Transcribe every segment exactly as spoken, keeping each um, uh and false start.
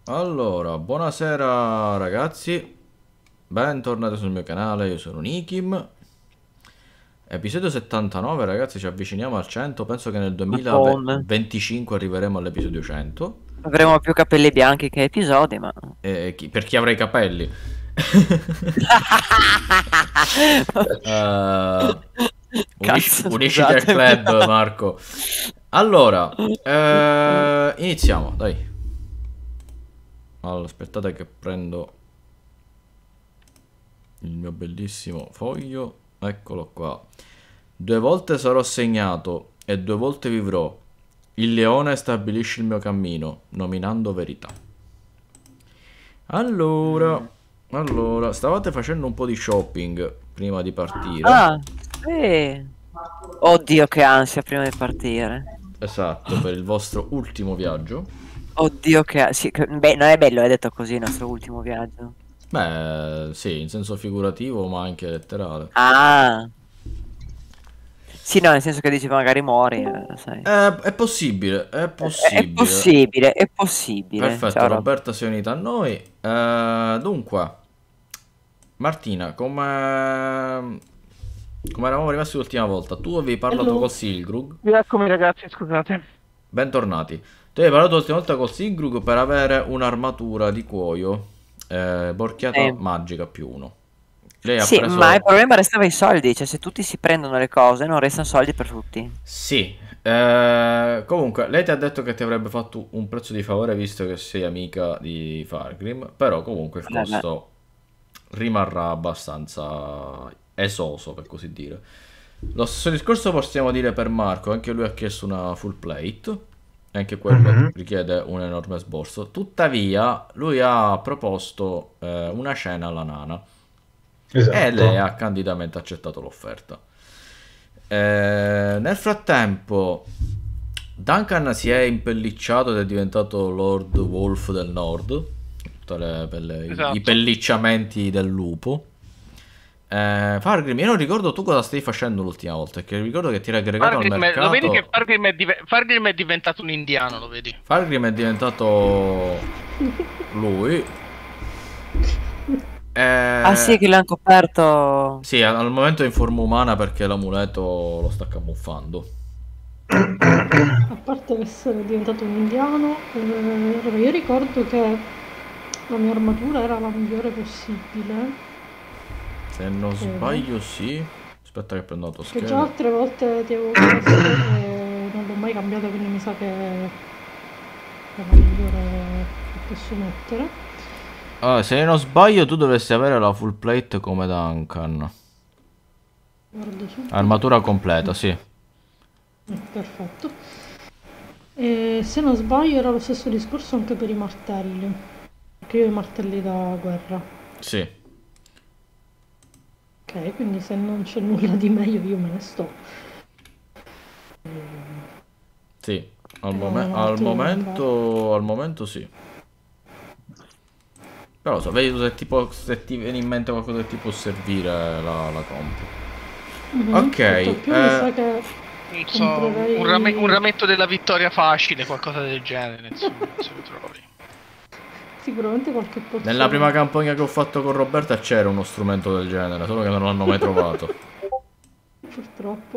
Allora, buonasera ragazzi, bentornati sul mio canale, io sono Nikim. Episodio settantanove ragazzi, ci avviciniamo al cento, penso che nel Madonna. duemilaventicinque arriveremo all'episodio cento. Avremo più capelli bianchi che episodi, ma... E chi- per chi avrà i capelli. Eh, unisci- Cazzo, unisciti al scusatemi. club, Marco. Allora, eh, iniziamo, dai. Allora, aspettate che prendo il mio bellissimo foglio. Eccolo qua. Due volte sarò segnato e due volte vivrò. Il leone stabilisce il mio cammino, nominando verità. Allora, Mm. allora, stavate facendo un po' di shopping prima di partire. Ah, sì. Oddio, che ansia prima di partire. Esatto, per il vostro ultimo viaggio. Oddio, che ansia. Sì, che- beh, non è bello, è detto così il nostro ultimo viaggio. Beh, sì, in senso figurativo, ma anche letterale. Ah. Sì, no, nel senso che dici magari muori, eh, sai. Eh, è possibile, è È, è possibile. possibile, è possibile. Perfetto, Ciao, Rob. Roberta si è unita a noi. Eh, dunque, Martina, come... come eravamo rimasti l'ultima volta, tu avevi parlato Hello. col Silgrug. Eccomi ragazzi, scusate. Bentornati. Tu avevi parlato l'ultima volta col Silgrug per avere un'armatura di cuoio eh, borchiata Sì. magica più uno. Lei ha Sì, preso... ma il problema restava i soldi, cioè se tutti si prendono le cose non restano soldi per tutti. Sì, eh, comunque lei ti ha detto che ti avrebbe fatto un prezzo di favore visto che sei amica di Fargrim, però comunque il Vabbè. costo rimarrà abbastanza esoso per così dire. Lo stesso discorso possiamo dire per Marco, anche lui ha chiesto una full plate, e anche quello Mhm. richiede un enorme sborso. Tuttavia lui ha proposto eh, una cena alla nana e lei Esatto. ha candidamente accettato l'offerta. Eh, nel frattempo, Duncan si è impellicciato ed è diventato Lord Wolf del Nord. Tutte le pelle- Esatto. I pellicciamenti del lupo. Eh, Fargrim, io non ricordo tu cosa stai facendo l'ultima volta. Perché ricordo che ti eri aggregato al Fargrim è- lo vedi che mercato. Fargrim è, dive- Fargrim è diventato un indiano, lo vedi? Fargrim è diventato lui. Eh, Ah sì, che l'hanno coperto. sì, al al momento è in forma umana perché l'amuleto lo sta camuffando. A parte essere diventato un indiano, eh, allora io ricordo che la mia armatura era la migliore possibile, Se non credo. sbaglio, sì. Aspetta che prendo la tua Che già scheda. altre volte ti avevo chiesto e non l'ho mai cambiata, quindi mi sa che è la migliore che posso mettere. Allora, se non sbaglio, tu dovresti avere la full plate come Duncan. Guardo subito. Armatura completa, sì. Eh, perfetto. E se non sbaglio era lo stesso discorso anche per i martelli, perché io ho i martelli da guerra. Sì. Ok, quindi se non c'è nulla di meglio io me ne sto. Sì. Al, Eh, momen- no, al tu- momento. Al momento sì. Però so, vedi tu se, tipo, se ti viene in mente qualcosa che ti può servire la, la compri. Mhm. Ok, Tutto più mi eh, sa che Non so, comprerei- un, rame- un rametto della vittoria facile, qualcosa del genere, insomma, se lo trovi. sicuramente qualche pozione. Nella prima campagna che ho fatto con Roberta c'era uno strumento del genere, solo che non l'hanno mai trovato. Purtroppo.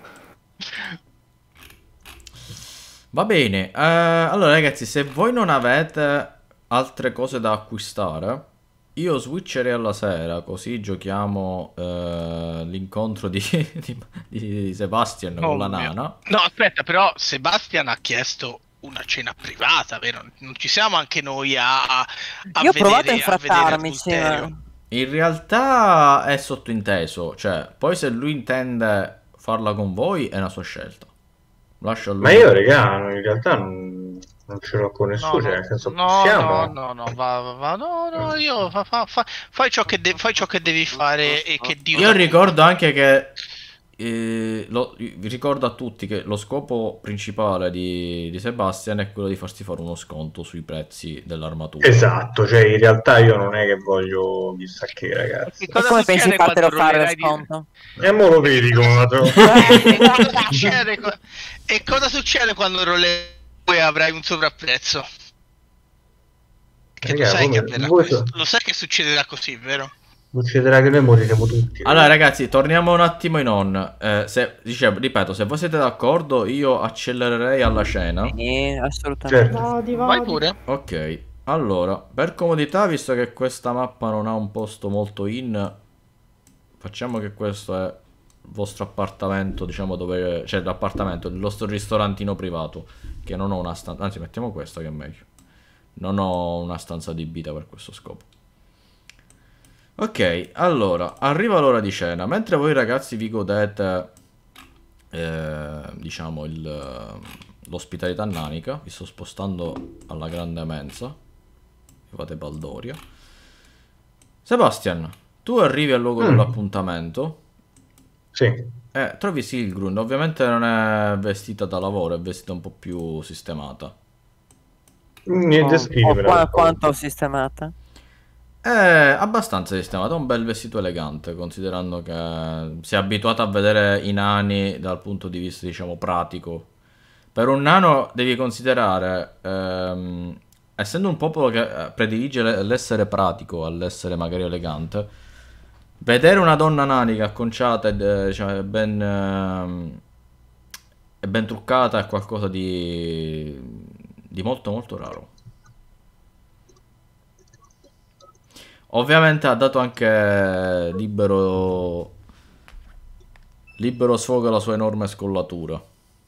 Va bene, eh, allora ragazzi, se voi non avete altre cose da acquistare, io switcherei alla sera, così giochiamo eh, l'incontro di, di, di Sebastian con Oh la mio. nana. No, aspetta, però Sebastian ha chiesto una cena privata, vero? Non ci siamo anche noi a, a Io ho provato a vedere, a vedere infrattarmi, sì, Adulterio. ma... In realtà è sottointeso, cioè, poi se lui intende farla con voi è una sua scelta. Lascia a lui. Ma io, regà, in realtà non, non ce l'ho con No, nessuno, cioè no, nel senso no, possiamo. no, no, no, va, va, va, no, no, io fa, fa, fa- fai ciò che de- fai ciò che devi fare e che Dio Io dà ricordo anche che eh, lo- vi ricordo a tutti che lo scopo principale di, di Sebastian è quello di farsi fare uno sconto sui prezzi dell'armatura. Esatto, cioè in realtà io non è che voglio chissà che, ragazzi. Che E cosa come pensi di succede quando fartelo fare lo rollerai di... sconto? E mo lo vedi come la trovo. E cosa succede, co- e cosa succede quando rollerai e avrai un sovrapprezzo? Che Raga, lo sai che come- avverrà voi questo? so- Lo sai che succederà così, vero? Succederà che noi moriremo tutti. Allora ragazzi, torniamo un attimo in on. Eh, se, dicevo, ripeto, se voi siete d'accordo, io accelererei alla cena. Sì, assolutamente. Certo. Vadi, Vai vadi. pure. Ok, allora, per comodità, visto che questa mappa non ha un posto molto in, facciamo che questo è il vostro appartamento, diciamo dove... cioè l'appartamento, il vostro ristorantino privato, che non ho una stanza... Anzi, mettiamo questo che è meglio. Non ho una stanza adibita per questo scopo. Ok, allora, arriva l'ora di cena. Mentre voi ragazzi vi godete, eh, diciamo, il, l'ospitalità nanica, vi sto spostando alla grande mensa. Vi fate baldoria. Sebastian, tu arrivi al luogo Mm. dell'appuntamento Sì. e trovi Silgrun. Ovviamente non è vestita da lavoro, è vestita un po' più sistemata. Niente, Oh, oh, scrivere. qua- quanto ho sistemata? È abbastanza sistemata, un bel vestito elegante, considerando che si è abituato a vedere i nani dal punto di vista, diciamo, pratico. Per un nano devi considerare, ehm, essendo un popolo che eh, predilige l- l'essere pratico all'essere magari elegante, vedere una donna nanica acconciata ed, eh, diciamo, ben, ehm, e ben truccata è qualcosa di, di molto molto raro. Ovviamente ha dato anche libero libero sfogo alla sua enorme scollatura.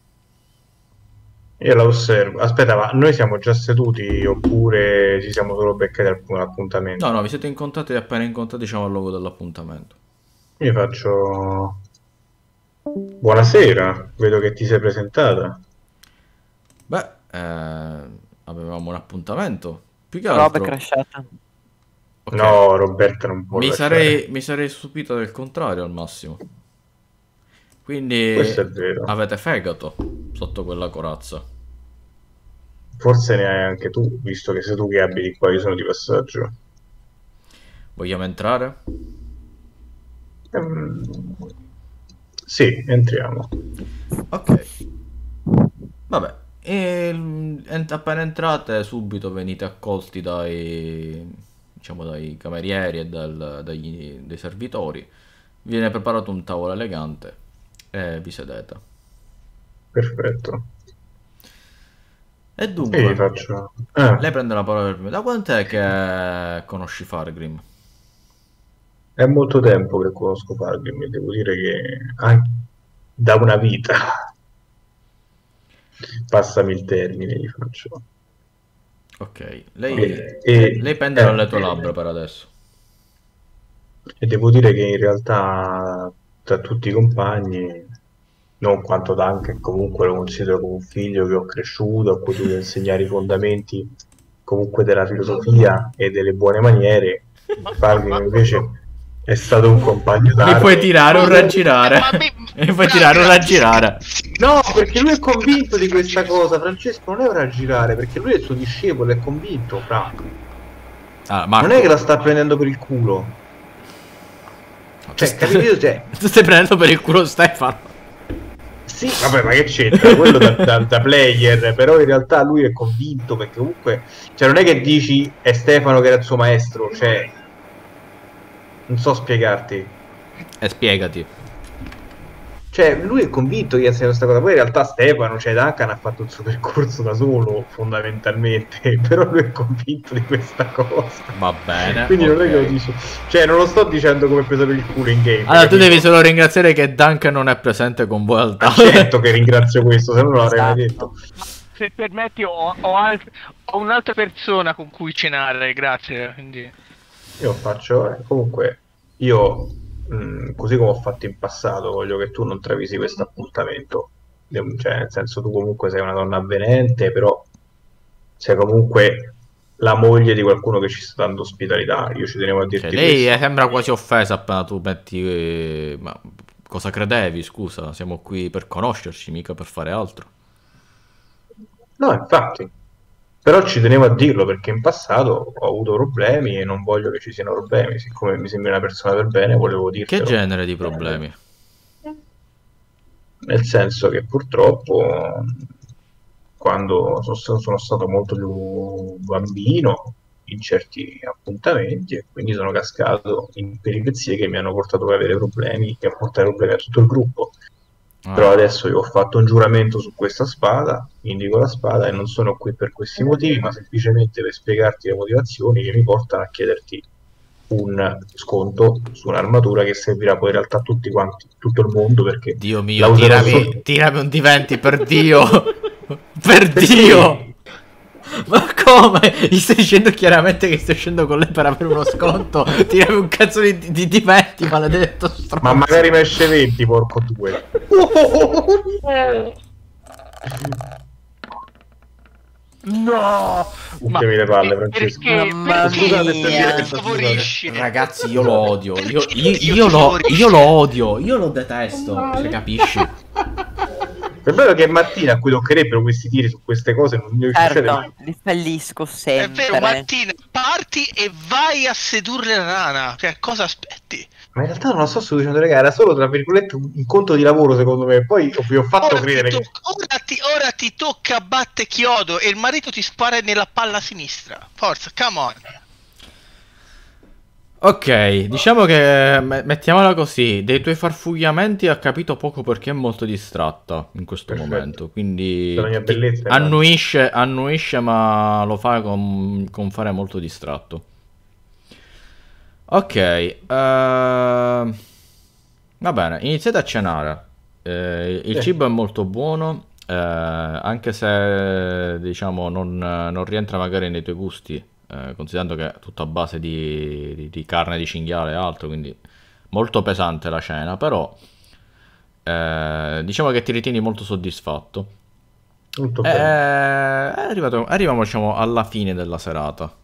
Io la osservo. Aspetta, ma noi siamo già seduti oppure ci siamo solo beccati al- all'appuntamento? No, no, vi siete incontrati appena incontrati, diciamo, al luogo dell'appuntamento. Io faccio... Buonasera, vedo che ti sei presentata. Beh, eh, avevamo un appuntamento. Più che Roba è altro... crashata. ok, No, Roberta non può mi lasciare. sarei, mi sarei stupito del contrario al massimo. Quindi Questo è vero. avete fegato sotto quella corazza. Forse ne hai anche tu, visto che sei tu che abiti qua, io sono di passaggio. Vogliamo entrare? Ehm, Sì, entriamo. Ok. Vabbè. E, ent- appena entrate subito venite accolti dai, diciamo, dai camerieri e dal- dagli- dai servitori. Viene preparato un tavolo elegante e vi sedete. Perfetto. E E gli dunque, faccio... Ah, lei prende la parola per prima. Da quant'è che conosci Fargrim? è molto tempo che conosco Fargrim, devo dire che anche da una vita, passami il termine, gli faccio. Ok, lei, E, e- lei pende eh, dalle tue labbra per adesso. e devo dire che in realtà tra tutti i compagni, non quanto Duncan, comunque lo considero come un figlio che ho cresciuto, a cui devo insegnare i fondamenti comunque della filosofia e delle buone maniere. Fargrim invece è stato un compagno Mi d'armi. puoi tirare un raggirare. Ma mi- Mi puoi tirare un raggirare. No, perché lui è convinto di questa cosa. Francesco non è un raggirare, perché lui è il suo discepolo, è convinto, Fra. Ah, Marco, Non è che la sta prendendo per il culo. Cioè, capito? Cioè, tu stai prendendo per il culo Stefano. sì, vabbè, ma che c'entra? Quello da, da- da player, però in realtà lui è convinto, perché comunque, cioè non è che dici è Stefano che era il suo maestro, cioè, non so spiegarti. E spiegati. Cioè, lui è convinto che sia questa cosa. Poi in realtà Stefano, cioè Duncan, ha fatto il suo percorso da solo, fondamentalmente. Però lui è convinto di questa cosa. Va bene. Quindi non è che lo ok. dice. Cioè, non lo sto dicendo come presa per il culo in game. Allora, tu capito? devi solo ringraziare che Duncan non è presente con voi al Ah, tavolo. certo che ringrazio questo, se no non l'avrei mai Esatto. detto. Se permetti, ho, ho alt- ho un'altra persona con cui cenare, grazie. Quindi... Io faccio, eh, comunque, io, mh, così come ho fatto in passato, voglio che tu non travisi questo appuntamento. Cioè, nel senso, tu comunque sei una donna avvenente, però sei comunque la moglie di qualcuno che ci sta dando ospitalità. Io ci tenevo a dirti Cioè, lei questo. eh, sembra quasi offesa appena tu metti... eh, Ma cosa credevi, scusa? Siamo qui per conoscerci, mica per fare altro. No, infatti. Però ci tenevo a dirlo perché in passato ho avuto problemi e non voglio che ci siano problemi. Siccome mi sembri una persona per bene, volevo Che dirtelo. genere di problemi? Nel senso che purtroppo quando sono, sono stato molto più bambino in certi appuntamenti e quindi sono cascato in peripezie che mi hanno portato ad avere problemi e a portare problemi a tutto il gruppo. Ah. Però adesso io ho fatto un giuramento su questa spada, indico la spada e non sono qui per questi motivi, ma semplicemente per spiegarti le motivazioni che mi portano a chiederti un sconto su un'armatura che servirà poi in realtà a tutti quanti, tutto il mondo, perché Dio la mio, userò tirami, solo- tirami un diventi per Dio. Per Perché? Dio. Ma come? Gli stai dicendo chiaramente che stai uscendo con lei per avere uno sconto? Tirami un cazzo di, di diventi, maledetto stronzo. Ma magari mi esce venti, porco due. No! Buttami le palle, Francesco. Perché, Mamma perché mia. perché Scusate. favorisci? Ragazzi, io lo odio. Io, Perché io, io io ti lo, favorisci? io lo odio. Io lo detesto. Male. Se capisci? È vero che è Martina a cui toccherebbero questi tiri su queste cose, non ne succede mai. Certo, li fallisco È sempre. vero, Martina, parti e vai a sedurre la rana. Cioè, cosa aspetti? Ma in realtà non lo sto seducendo, raga, era solo tra virgolette un incontro di lavoro secondo me. Poi vi ho fatto Ora ti, credere che... tocca, ora, ti, ora ti tocca batte chiodo e il marito ti spara nella palla sinistra. Forza, come on. Ok, diciamo che me- mettiamola così, dei tuoi farfugliamenti ha capito poco perché è molto distratta in questo Perfetto. momento, quindi Per ogni ti- bellezza, annuisce, annuisce ma lo fa con, con fare molto distratto. Ok, ehm, va bene, iniziate a cenare. Eh, il Sì. cibo è molto buono, eh, anche se diciamo non, non rientra magari nei tuoi gusti, eh, considerando che è tutto a base di, di- di carne di cinghiale e altro, quindi molto pesante la cena, però eh, diciamo che ti ritieni molto soddisfatto. Tutto Eh, bene. è arrivato, arriviamo diciamo alla fine della serata.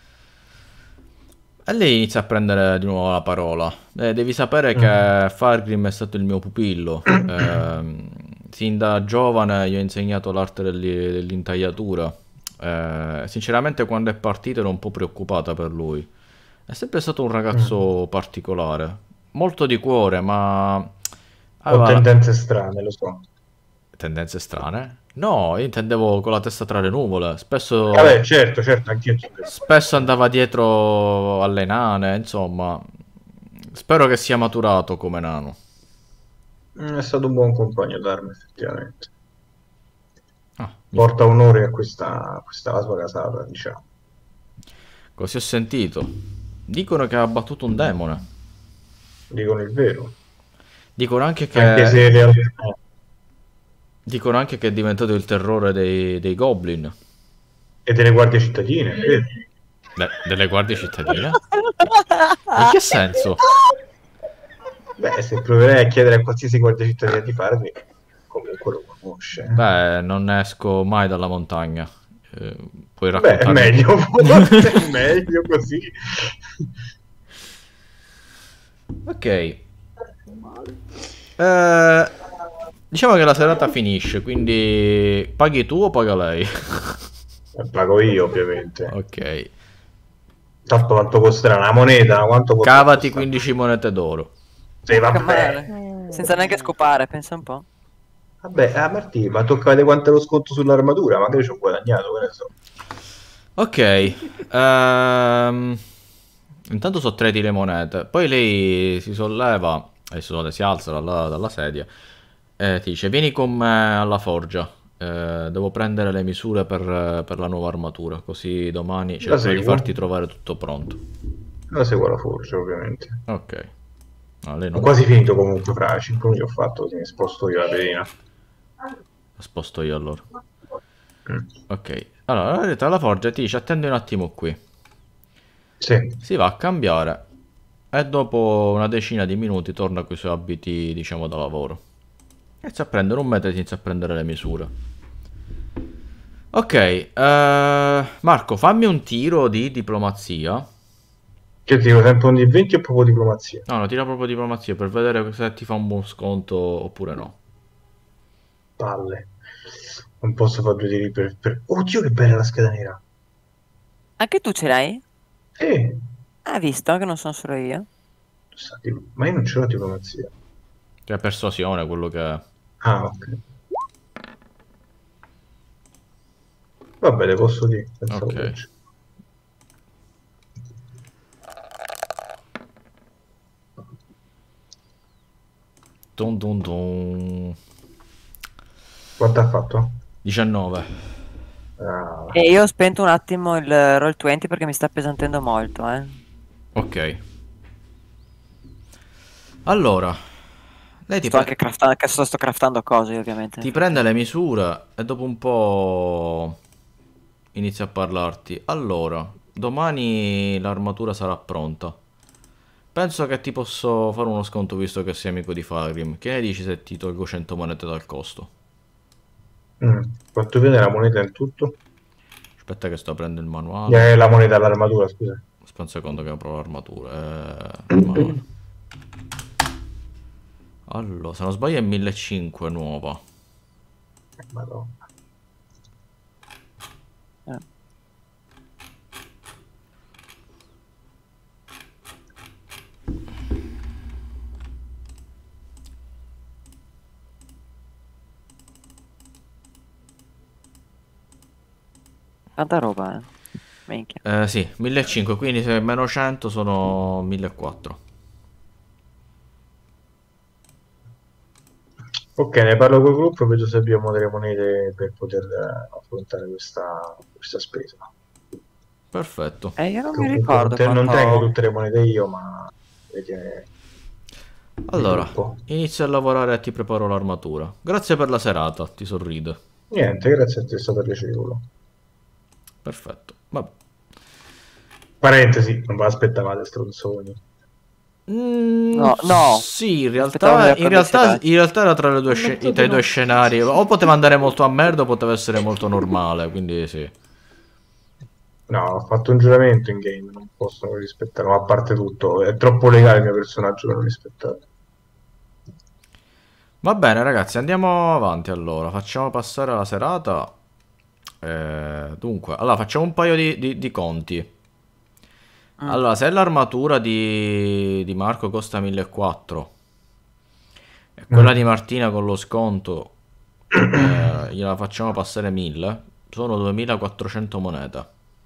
E lei inizia a prendere di nuovo la parola. Eh, devi sapere che Fargrim è stato il mio pupillo. Ehm, sin da giovane gli ho insegnato l'arte dell'i- dell'intagliatura. Eh, sinceramente, quando è partito ero un po' preoccupata per lui. È sempre stato un ragazzo particolare, molto di cuore, ma Ho aveva tendenze strane, lo so. tendenze strane. No, io intendevo con la testa tra le nuvole. Spesso. Vabbè, certo, certo, anch'io ci credo. Spesso andava dietro alle nane, insomma. Spero che sia maturato come nano. Mm, È stato un buon compagno d'arma, effettivamente. Ah, mi- Porta onore a questa, a questa sua casata, diciamo. Così ho sentito. Dicono che ha abbattuto un demone. Dicono il vero. Dicono anche che, Anche se in realtà... dicono anche che è diventato il terrore dei, dei goblin. E delle guardie cittadine, vedi? De- delle guardie cittadine? In che senso? Beh, se proverai a chiedere a qualsiasi guardia cittadina di farmi, comunque lo conosce. Beh, non esco mai dalla montagna. Eh, puoi Beh, è raccontarmi? meglio, forse è meglio così. Ok. Eh, diciamo che la serata finisce, quindi paghi tu o paga lei? Eh, Pago io, ovviamente. Ok. Tanto quanto costerà una moneta? Quanto potrà Cavati costare? quindici monete d'oro. Sì, Che vabbè. male. Senza neanche scopare, pensa un po'. Vabbè, ah, Martì, ma tocca vedere quanto è lo sconto sull'armatura, magari ci ho guadagnato, che ne so. Ok. ehm, intanto sottraiti le monete. Poi lei si solleva e si, solleva, si alza dalla, dalla sedia e ti dice: Vieni con me alla forgia. Eh, devo prendere le misure per, per la nuova armatura. Così domani cerco di seguo. farti trovare tutto pronto. La seguo alla forza, ovviamente. Ok. No, lei Ho non quasi finito comunque, fra cinque minuti ho fatto, così mi sposto io la pedina. la sposto io allora. Mm. Ok. Allora, arriva alla forgia e ti dice: Attendi un attimo qui. Sì, Si va a cambiare e dopo una decina di minuti torna con i suoi abiti, diciamo, da lavoro. Inizia a prendere un metro e inizia a prendere le misure. Ok, eh, Marco, fammi un tiro di diplomazia. che tiro sempre un di venti o proprio diplomazia? No, no, tira proprio diplomazia per vedere se ti fa un buon sconto oppure no. Palle. Non posso fare due tiri per... per... Oddio, che bella la scheda nera. Anche tu ce l'hai? Eh, Hai visto che non sono solo io? sa, tipo- ma io non ce l'ho diplomazia. Cioè, persuasione, quello che... Ah, ok. Vabbè, le posso dire. senza Ok. voce. Dun dun dun. Quanto ha fatto? diciannove. Ah, E io ho spento un attimo il roll venti perché mi sta appesantendo molto, eh. Ok. Allora, lei ti, Sto pre- anche craftando, che sto, sto craftando cose, ovviamente. ti prende le misure e dopo un po' inizia a parlarti. Allora, domani l'armatura sarà pronta. Penso che ti posso fare uno sconto visto che sei amico di Farim. Che ne dici se ti tolgo cento monete dal costo? mm. Quanto viene la moneta in tutto? Aspetta che sto aprendo il manuale. Eh, la moneta all'armatura, scusa. Aspetta un secondo che apro l'armatura. Eh, il manuale. Allora, se non sbaglio è millecinquecento nuova. Madonna. Eh. Tanta roba, eh. Minchia. Eh sì, millecinquecento, quindi se meno cento sono millequattrocento. Ok, ne parlo col gruppo e vedo se abbiamo delle monete per poter eh, affrontare questa, questa spesa. Perfetto. Eh, io non mi Comunque ricordo non, te- non quanto... tengo tutte le monete io, ma vedi, Allora, gruppo. inizio a lavorare e ti preparo l'armatura. Grazie per la serata, ti sorride. Niente, grazie a te, è stato piacevole. Perfetto. Vabbè. Parentesi, non ve l'aspettavate, stronzoni. Mm, No, no. Sì, in Aspettavo realtà, delle in realtà, pubblicità. in realtà era tra, le due sce- Ammetto tra i di due no. scenari. O poteva andare molto a merda o poteva essere molto normale, quindi sì. No, ho fatto un giuramento in game, non posso rispettare, ma a parte tutto, è troppo legale il mio personaggio per non rispettare. Va bene ragazzi, andiamo avanti allora. Facciamo passare la serata. Eh, dunque, allora facciamo un paio di, di- di conti. Mm. Allora, se l'armatura di, di Marco costa millequattrocento e quella Mm. di Martina con lo sconto eh, gliela facciamo passare mille, sono duemilaquattrocento monete.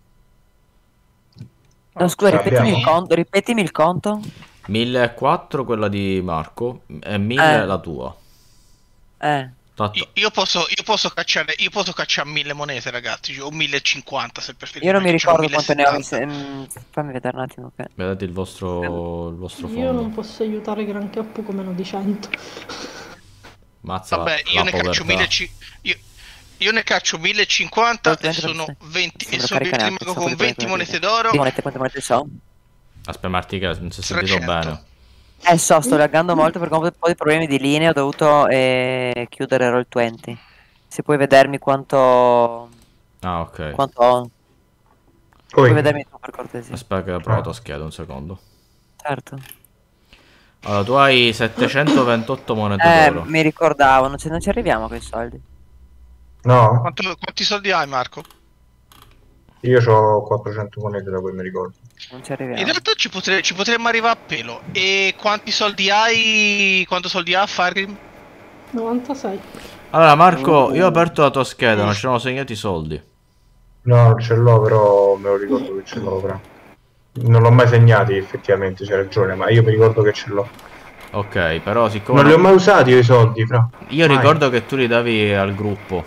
No, scusa, Ce ripetimi il l'abbiamo? conto, ripetimi il conto. millequattrocento quella di Marco e mille Eh. la tua. Eh, Tanto- Io, io posso, io posso cacciare, io posso cacciare mille monete, ragazzi, o millecinquanta se preferite. io non mi perché c'ho ricordo quanto ne ho. millesettanta. se- mm, fammi vedere un attimo. Che... vedete il vostro, il vostro Io non fondo. posso aiutare granché a poco meno di cento. Mazza la, Vabbè, io la ne caccio povertà. mille, io, io ne caccio millecinquanta e sono venti, e Sembra sono, caricare anche, rimango sto con per venti riprendere. monete d'oro. Di monete, quante monete so? Aspetta Marti che non si è sentito trecento. bene. Eh so, sto laggando molto perché ho avuto un po' di problemi di linea, ho dovuto eh, chiudere roll venti. Se puoi vedermi quanto... Ah ok. quanto ho. Poi, Puoi vedermi tu per cortesia. Aspetta che ho provato a scheda un secondo. Certo. Allora, tu hai settecentoventotto monete Eh, d'oro. mi ricordavo, non ci, non ci arriviamo con i soldi. no, Quanto- quanti soldi hai, Marco? io ho quattrocento monete da quel mi ricordo. Non ci In arriviamo. realtà ci, potre- ci potremmo arrivare a pelo. E quanti soldi hai? Quanto soldi ha Farim? novantasei. Allora, Marco, io ho aperto la tua scheda, non ci sono segnati i soldi. No, non ce l'ho, però me lo ricordo che ce l'ho, però. Non l'ho mai segnati, effettivamente, c'è ragione, ma io mi ricordo che ce l'ho. Ok, però siccome Non li ho non- mai usati io i soldi, fra. io Mai. ricordo che tu li davi al gruppo.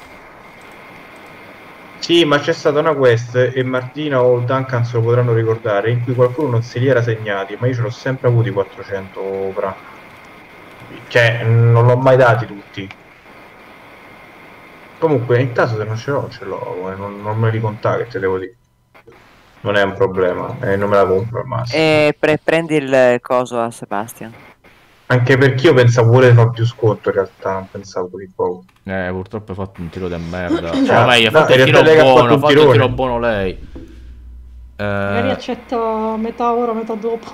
Sì, ma c'è stata una quest, e Martina o Duncan se lo potranno ricordare, in cui qualcuno non se li era segnati, ma io ce l'ho sempre avuti quattrocento, fra. Cioè, non l'ho mai dati tutti. Comunque, in caso se non ce l'ho, ce l'ho, eh, non, non me li contare, che te devo dire. Non è un problema, eh, non me la compro al massimo. E pre- prendi il coso a Sebastian. Anche perché io pensavo pure di fare più sconto, in realtà, non pensavo così poco. Eh, purtroppo hai fatto un tiro di merda. Ah, Cioè, meglio, ha no, fatto in il tiro realtà lei ha buono, fatto ha un fatto il tirone. tiro buono lei. Magari Eh, accetta metà ora, metà dopo.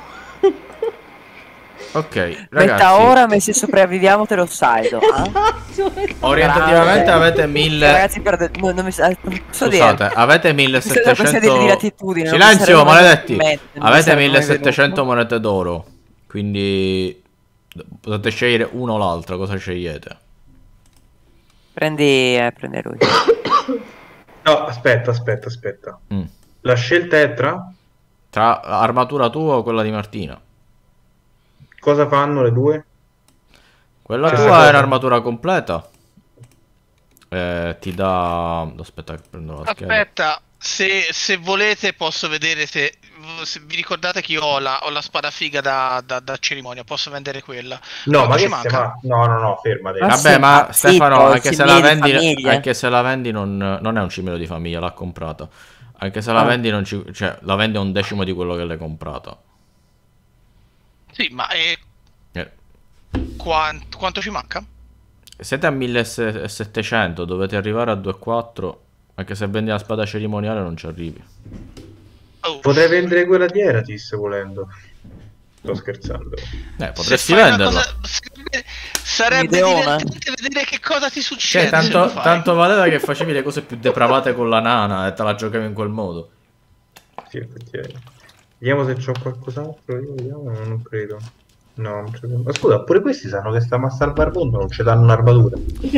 ok, Metà ragazzi, ora, ma se sopravviviamo te lo saldo. Ah? Esatto, metà- orientativamente Grande. avete mille... Ragazzi, perde... non, non mi sa... non posso dire. Scusate, avete Mi serve una questione di millesettecento... latitudine, non mi Silenzio, sarebbe mai maledetti! venuto in mente, non mi Avete sarebbe mai millesettecento venuto. monete d'oro. Quindi potete scegliere uno o l'altro, cosa scegliete? Prendi, eh, prendi lui. No, aspetta, aspetta, aspetta. Mm. La scelta è tra... Tra armatura tua o quella di Martina? Cosa fanno le due? Quella Ah, tua cosa? è un'armatura completa. Eh, ti dà... Aspetta che prendo la scheda. Aspetta, se, se volete posso vedere se, se vi ricordate che io ho la, ho la spada figa da, da, da cerimonia, posso vendere quella. No, Quanto ma ci che manca? stiamo... No, no, no, fermate. Ma Vabbè, sì, ma ma Stefano, zitto, anche il se la cimino di vendi, famiglia. anche se la vendi non, non è un cimino di famiglia, l'ha comprato. Anche se la Ah. vendi non ci, cioè, la vendi a un decimo di quello che l'hai comprato. Sì, ma eh, Eh, quant- quanto ci manca? Siete a millesettecento, dovete arrivare a due virgola quattro. Anche se vendi la spada cerimoniale non ci arrivi. Oh, Potrei vendere quella di Eratis volendo. Sto scherzando. Eh, se potresti fai una venderla. cosa- sarebbe, sarebbe Un'ideona. divertente vedere che cosa ti Cioè, succede. se lo tanto, fai. tanto valeva che facevi le cose più depravate con la nana e te la giocavi in quel modo. Sì, effettivamente. Vediamo se c'ho qualcos'altro. Io vediamo, no, non credo. No, non c'è. Ma scusa, pure questi sanno che stiamo a salvare il mondo, non ci danno un'armatura.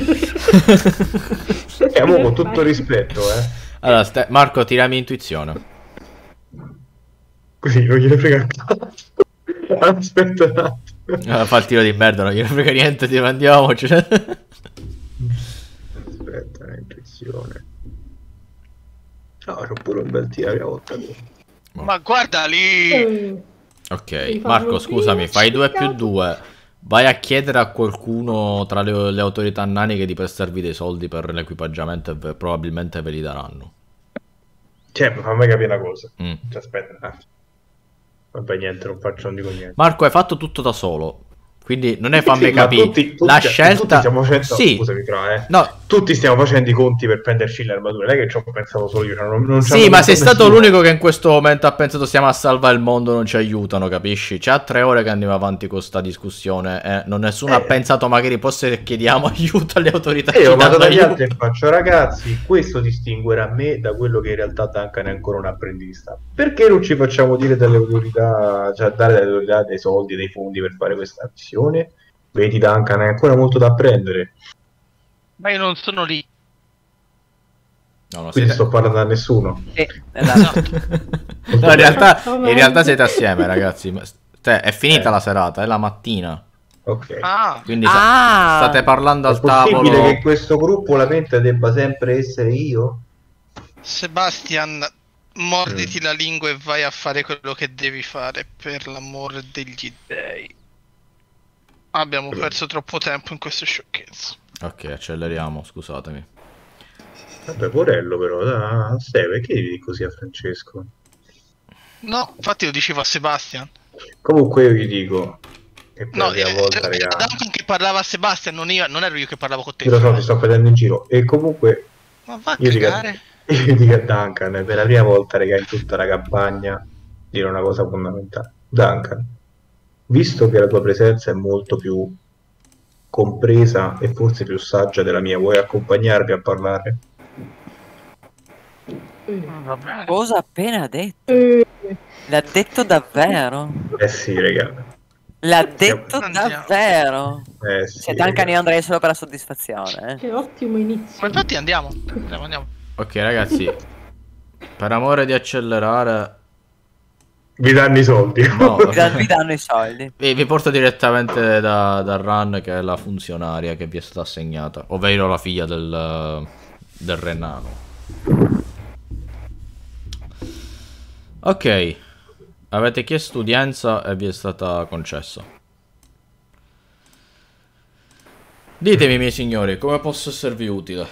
E mo, con tutto rispetto, eh. Allora, Ste- Marco, tirami intuizione. Così non gliene frega un cazzo. Aspetta un attimo. Allora, fa il tiro di merda, non gliene frega niente, ti mandiamoci. Aspetta, intuizione. No, c'ho pure un bel tiro la volta. Ma guarda lì. Eh, Ok, Devi Marco, farlo scusami, prima, fai due più cazzo. due. Vai a chiedere a qualcuno tra le, le autorità naniche di prestarvi dei soldi per l'equipaggiamento e ve- probabilmente ve li daranno. Cioè, fammi capire una cosa. Mm. Cioè, aspetta un attimo. Vabbè, niente, non faccio, non dico niente. Marco, hai fatto tutto da solo. Quindi non è fammi Sì, ma capire. tutti- tutti- La tutti scelta... stiamo facendo... Sì, Scusami, però, eh. no, Tutti stiamo facendo i conti per prenderci le armature. Non è che ci ho pensato solo io. cioè, Non, non ci sì, hanno ma sei pensato stato nessuno. l'unico che in questo momento ha pensato stiamo a salvare il mondo, non ci aiutano, capisci? C'è a tre ore che andiamo avanti con sta discussione e non nessuno ha Eh. pensato magari forse chiediamo aiuto alle autorità. E io ci vado danno dagli aiuto. altri e faccio, ragazzi, questo distinguerà me da quello che in realtà Duncan è ancora un apprendista. Perché non ci facciamo dire dalle autorità, cioè dare alle autorità dei soldi, dei fondi per fare questa missione? Vedi, Duncan, hai ancora molto da apprendere. Ma io non sono lì. No, no, Quindi siete- sto parlando a nessuno. Sì, esatto. No, in realtà, in realtà siete assieme, ragazzi. Ma- Cioè, è finita Eh. la serata, è la mattina. Ok. Ah, Quindi sa- Ah! state parlando È al possibile tavolo. che in questo gruppo la mente debba sempre essere io? Sebastian, morditi Mm. la lingua e vai a fare quello che devi fare, per l'amore degli dei. Abbiamo perso troppo tempo in queste sciocchezze. Ok, acceleriamo, scusatemi. Vabbè, porello però, da Ste, perché dici così a Francesco? No, infatti lo dicevo a Sebastian. Comunque io vi dico che per No, la prima eh, volta, era raga, Duncan che parlava a Sebastian, non, io, non ero io che parlavo con te. io lo so, ti sto prendendo in giro. E comunque Ma va a io dico, cagare. io dico a Duncan, per la prima volta, raga, in tutta la campagna, dire una cosa fondamentale. Duncan, visto che la tua presenza è molto più compresa e forse più saggia della mia, vuoi accompagnarmi a parlare? eh, Va bene. Cosa ha appena detto? eh, L'ha detto davvero? Eh sì, raga. L'ha detto Andiamo. davvero? Eh sì, Se Duncan raga. io andrei solo per la soddisfazione, eh. che ottimo inizio. Ma infatti andiamo. Andiamo, andiamo. Ok, ragazzi, per amore di accelerare, Vi danno i soldi. No. Vi dan- vi danno i soldi. vi, vi porto direttamente da, da Ran, che è la funzionaria che vi è stata assegnata, ovvero la figlia del, del re nano. Ok, avete chiesto udienza e vi è stata concessa. Ditemi, miei signori, come posso esservi utile?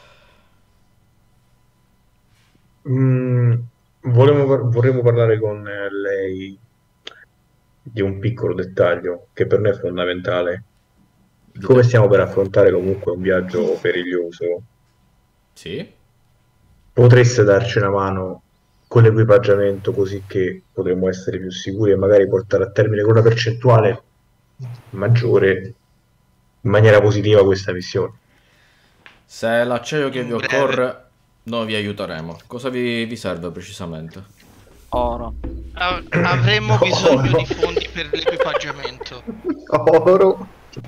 Mm, volevo par- vorremmo parlare con eh, lei di un piccolo dettaglio che per noi è fondamentale. Come stiamo per affrontare comunque un viaggio periglioso, Sì? potreste darci una mano con l'equipaggiamento così che potremmo essere più sicuri e magari portare a termine con una percentuale maggiore in maniera positiva questa missione. Se è l'acciaio che vi In breve. occorre, noi vi aiuteremo. Cosa vi, vi serve precisamente? Oro. Av- avremmo No, bisogno no. di fondi per l'equipaggiamento. Oro.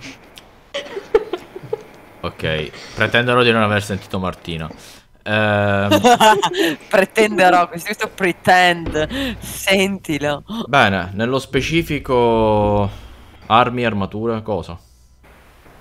Ok, pretenderò di non aver sentito Martina. Ehm, Pretenderò, questo, questo pretend. Sentilo. bene, nello specifico armi, armature, cosa?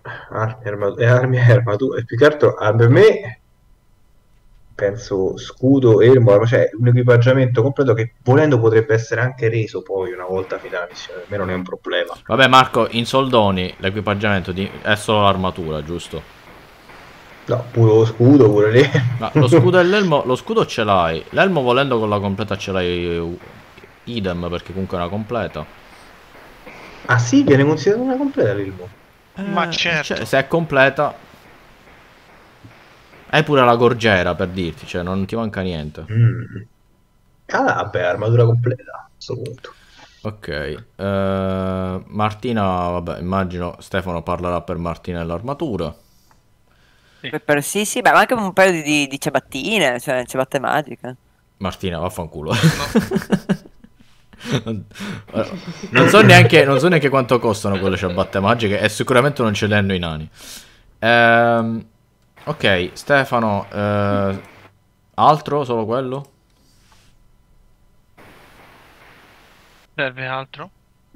armi, arma- e armi e armature. E più che altro, ah, per me, penso scudo, elmo, cioè un equipaggiamento completo che volendo potrebbe essere anche reso poi una volta finita la missione. Per me non è un problema. Vabbè Marco, in soldoni l'equipaggiamento di- è solo l'armatura, giusto? No, pure lo scudo, pure lì. Ma lo scudo e l'elmo, lo scudo ce l'hai. L'elmo volendo con la completa ce l'hai uh, idem perché comunque è una completa. Ah sì, viene considerata una completa l'elmo. Ma Eh, certo. cioè, se è completa. Hai pure la gorgiera per dirti, cioè non ti manca niente. Mm. Ah, vabbè, armatura completa a questo punto. Ok. eh, Martina, vabbè, immagino Stefano parlerà per Martina e l'armatura. Per, per- sì, sì, beh, ma anche un paio di, di, di ciabattine, cioè ciabatte magiche. Martina, vaffanculo. Non, eh, non so neanche, non so neanche quanto costano quelle ciabatte magiche e sicuramente non ce le hanno i nani. Ehm, ok, Stefano, eh, altro? Solo quello? Serve altro?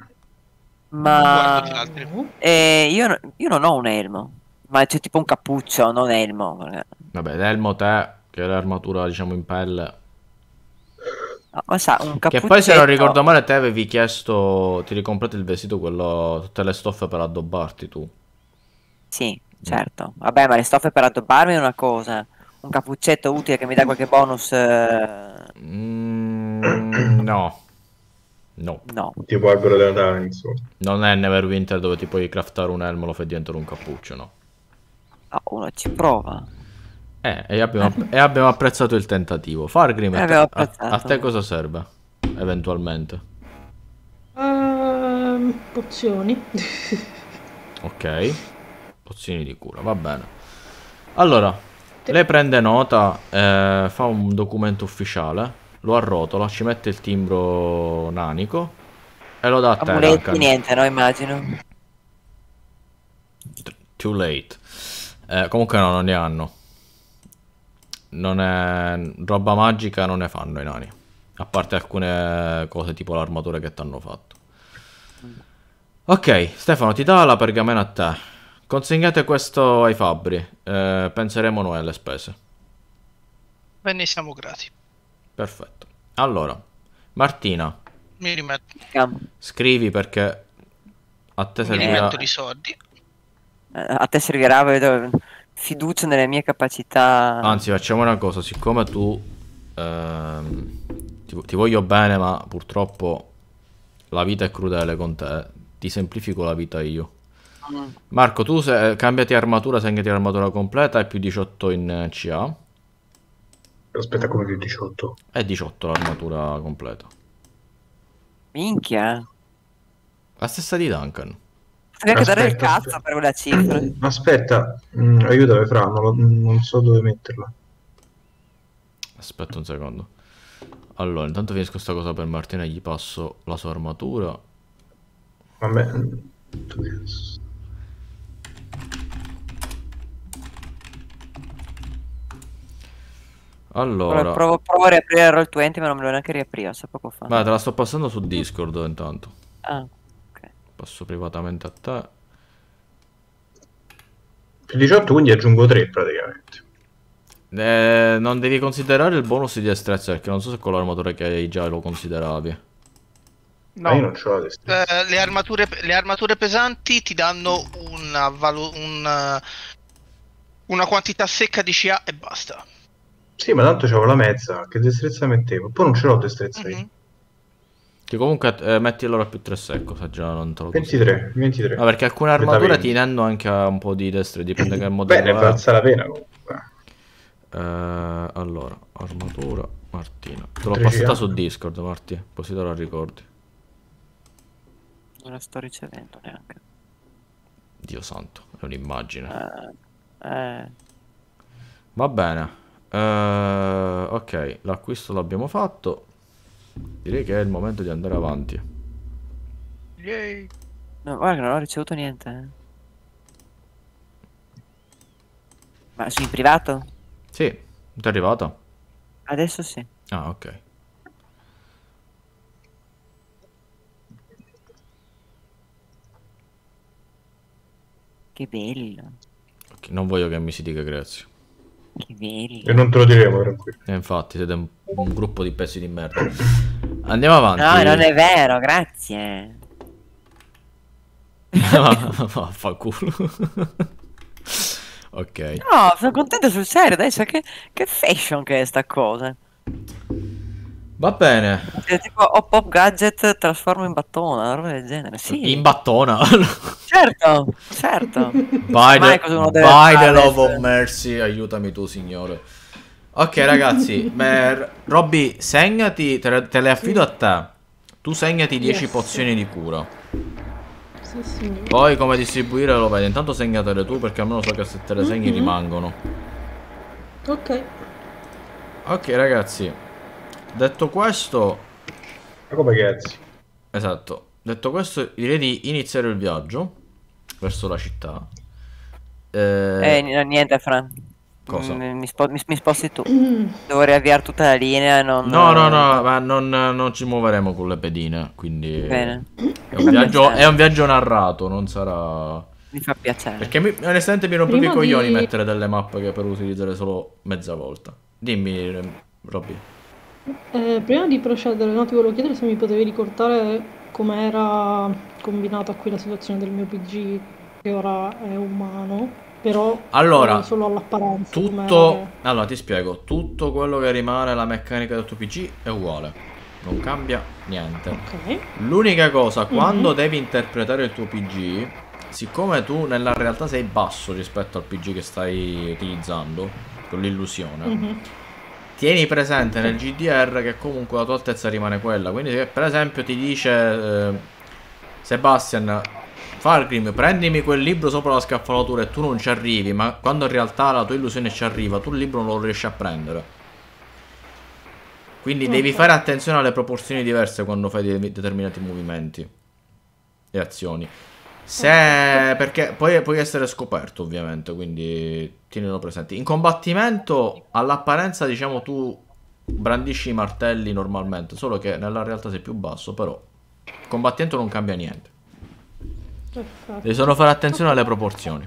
Ma Guardati altri. eh, io, no- io non ho un elmo, ma c'è tipo un cappuccio, non elmo. perché- Vabbè, l'elmo te, che è l'armatura diciamo in pelle. no, ma sa, un Che poi se non cappuccetto. ricordo male te avevi chiesto, ti eri comprato il vestito, quello, tutte le stoffe per addobbarti tu. Sì, certo. Vabbè, ma le stoffe per addobbarmi è una cosa. Un cappuccetto utile che mi dà qualche bonus. eh, Mm, no. No. No. Tipo albero della Natale, insomma. Non è Neverwinter dove ti puoi craftare un elmo e lo fai diventare un cappuccio, no. No, uno ci prova. Eh, e abbiamo, e abbiamo apprezzato il tentativo. Fargrim, Eh, a te, abbiamo a- a apprezzato. te cosa serve? Eventualmente. Ehm, pozioni. Ok. Pozioni di cura, va bene. Allora, lei prende nota, eh, fa un documento ufficiale, lo arrotola, ci mette il timbro nanico e lo dà a te, Amuletti, Duncan. niente, no, immagino. Too late. Eh, comunque no, non ne hanno. Non è... roba magica non ne fanno i nani. A parte alcune cose tipo l'armatura che ti hanno fatto. Ok, Stefano, ti dà la pergamena a te. Consegnate questo ai fabbri. Eh, penseremo noi alle spese. Ve ne siamo grati. Perfetto. Allora, Martina, Mi rimetto, Cam- scrivi perché a te mi servirà... rimetto i soldi. eh, A te servirà, vedo, fiducia nelle mie capacità. Anzi, facciamo una cosa, siccome tu ehm, ti, ti voglio bene, ma purtroppo la vita è crudele con te, ti semplifico la vita io. Mm. Marco, tu se, cambiati armatura, segnati armatura completa e più diciotto in eh, C A. Aspetta, come più diciotto. È diciotto l'armatura completa. Minchia. La stessa di Duncan. Potrei anche dare il Aspetta, cazzo aspetta. per quella cifra. Aspetta, mm, aiutami Fra, non, lo- non so dove metterla. Aspetta un secondo. Allora, intanto finisco sta cosa per Martina e gli passo la sua armatura. Vabbè. Allora, Allora, provo, provo a riaprire Roll venti, ma non me lo neanche riapriva, sa poco fa. guarda, te la sto passando su Discord intanto. Ah, ok. Passo privatamente a te. Più diciotto, quindi aggiungo tre praticamente. Eh, non devi considerare il bonus di destrezza perché non so se con l'armatura che hai già lo consideravi. Ma io No, non c'ho la destra. eh, le armature, le armature pesanti ti danno una, valo- un, una quantità secca di C A e basta. Sì, ma tanto c'avevo la mezza. Che destrezza mettevo? Poi non ce l'ho destrezza io. Mhm. Che comunque eh, metti allora più tre secco se già non te lo considero. ventitré, ventitré. No, perché alcune Metà armature venti. ti danno anche un po' di destra, dipende che Beh, modello ne è. valsa la pena comunque. Eh, allora, armatura, Martina. Te l'ho tre passata C A. su Discord, Marti, così te la ricordi. Non la sto ricevendo neanche. Dio santo, è un'immagine. Eh, eh, Va bene. Eh, ok, l'acquisto l'abbiamo fatto. Direi che è il momento di andare avanti. Yay. no, guarda che non ho ricevuto niente. eh. Ma sono in privato? Sì, ti è arrivata? Adesso sì. Ah, ok. Che bello. Ok, non voglio che mi si dica grazie. Che bello. E non te lo diremo, tranquillo. E infatti siete un, un gruppo di pezzi di merda. Andiamo avanti. No, non è vero, grazie. Vaffanculo. Ok. No, sono contento sul serio, adesso che, che fashion che è sta cosa. Va bene. È tipo o pop gadget trasformo in battona, una roba del genere. Sì. In battona. Certo, certo. By Ormai the, cosa uno deve by the fare? love of mercy, aiutami tu, signore. Ok, ragazzi, beh, Robby, segnati, te le, te le affido a te. Tu segnati dieci Yes. pozioni di cura. Sì, signore. Poi come distribuire lo vedi. Intanto segnatele tu perché almeno so che se te le segni Mhm. rimangono. Ok. Ok, ragazzi. Detto questo, Ma come cazzo? esatto. Detto questo, direi di iniziare il viaggio verso la città. Eh, Eh, n- niente, Fran. Cosa? Mm, Mi, spo- mi- mi sposti tu. Devo riavviare tutta la linea, non... No, no, eh, no, ma non, non ci muoveremo con le pedine, quindi Bene. è un viaggio, è un viaggio narrato, non sarà... Mi fa piacere. Perché mi, onestamente mi rompevi i Prima coglioni di- mettere delle mappe che per utilizzare solo mezza volta. Dimmi, Robby. Eh, prima di procedere, no, ti volevo chiedere se mi potevi ricordare com'era combinata qui la situazione del mio P G, che ora è umano, però Allora, eh, solo all'apparenza. tutto... com'era Allora, ti spiego. Tutto quello che rimane, la meccanica del tuo P G è uguale. Non cambia niente. che- Ok. L'unica cosa, quando Mhm. devi interpretare il tuo P G, siccome tu nella realtà sei basso rispetto al P G che stai utilizzando, con l'illusione, Mhm. tieni presente nel G D R che comunque la tua altezza rimane quella. Quindi se per esempio ti dice eh, Sebastian, Fargrim, prendimi quel libro sopra la scaffalatura e tu non ci arrivi, ma quando in realtà la tua illusione ci arriva, tu il libro non lo riesci a prendere. Quindi devi Ok. fare attenzione alle proporzioni diverse quando fai de- determinati movimenti e azioni. Se... perché poi puoi essere scoperto ovviamente, quindi tienilo presente. In combattimento, all'apparenza, diciamo, tu brandisci i martelli normalmente, solo che nella realtà sei più basso, però il combattimento non cambia niente. Perfetto. Devi solo fare attenzione alle proporzioni.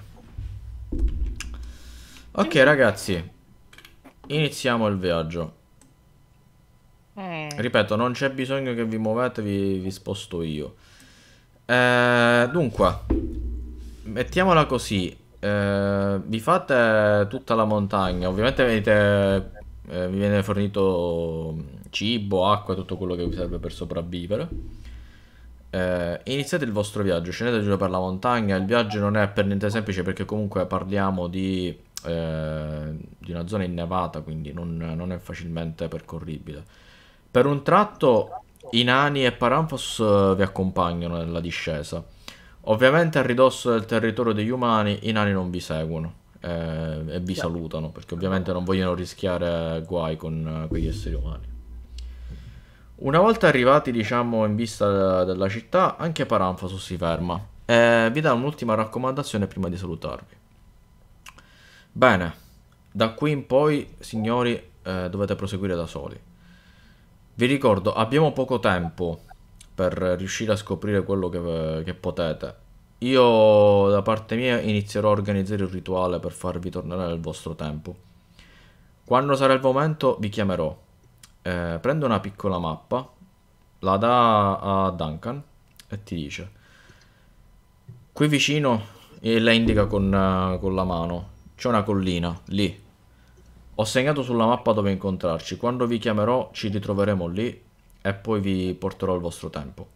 Ok ragazzi, iniziamo il viaggio. Mm. Ripeto, non c'è bisogno che vi muovete, vi, vi sposto io. Eh, dunque, mettiamola così. Eh, vi fate tutta la montagna. Ovviamente avete, eh, vi viene fornito cibo, acqua, tutto quello che vi serve per sopravvivere. Eh, iniziate il vostro viaggio, scendete giù per la montagna. Il viaggio non è per niente semplice perché comunque parliamo di, eh, di una zona innevata, quindi non, non è facilmente percorribile. Per un tratto i nani e Paranthos eh, vi accompagnano nella discesa. Ovviamente a ridosso del territorio degli umani i nani non vi seguono eh, e vi salutano perché ovviamente non vogliono rischiare guai con eh, quegli esseri umani. Una volta arrivati, diciamo, in vista della città, anche Paranthos si ferma e vi dà un'ultima raccomandazione prima di salutarvi. Bene, da qui in poi, signori, eh, dovete proseguire da soli. Vi ricordo, abbiamo poco tempo per riuscire a scoprire quello che, che potete. Io, da parte mia, inizierò a organizzare il rituale per farvi tornare nel vostro tempo. Quando sarà il momento, vi chiamerò. Eh, prendo una piccola mappa, la dà a Duncan e ti dice: qui vicino, e la indica con, eh, con la mano, c'è una collina, lì. Ho segnato sulla mappa dove incontrarci. Quando vi chiamerò ci ritroveremo lì e poi vi porterò al vostro tempo.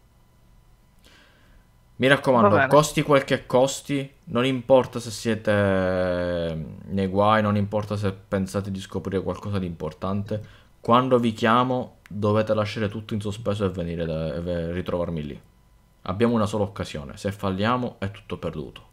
Mi Va raccomando, bene. costi quel che costi, non importa se siete nei guai, non importa se pensate di scoprire qualcosa di importante. Quando vi chiamo dovete lasciare tutto in sospeso e venire da- e ve- ritrovarmi lì. Abbiamo una sola occasione, se falliamo è tutto perduto.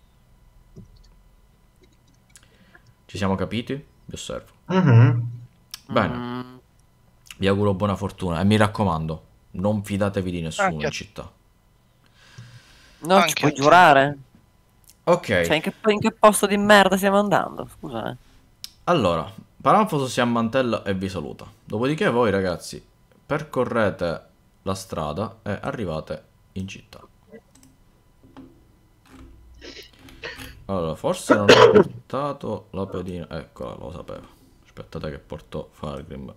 Ci siamo capiti? Vi osservo. Mhm. Bene, Mm, vi auguro buona fortuna e mi raccomando, non fidatevi di nessuno Anche a in città. non ci Anche puoi a te. giurare? Ok, Cioè, in che, in che posto di merda stiamo andando? Scusa, eh. allora, Paranfoso si ammantella e vi saluta. Dopodiché voi ragazzi percorrete la strada e arrivate in città. Allora, forse non ho portato la pedina. Eccola, lo sapevo. Aspettate che porto Fargrim.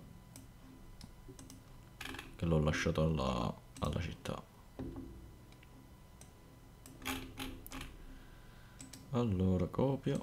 Che l'ho lasciato alla, alla città. Allora, copio.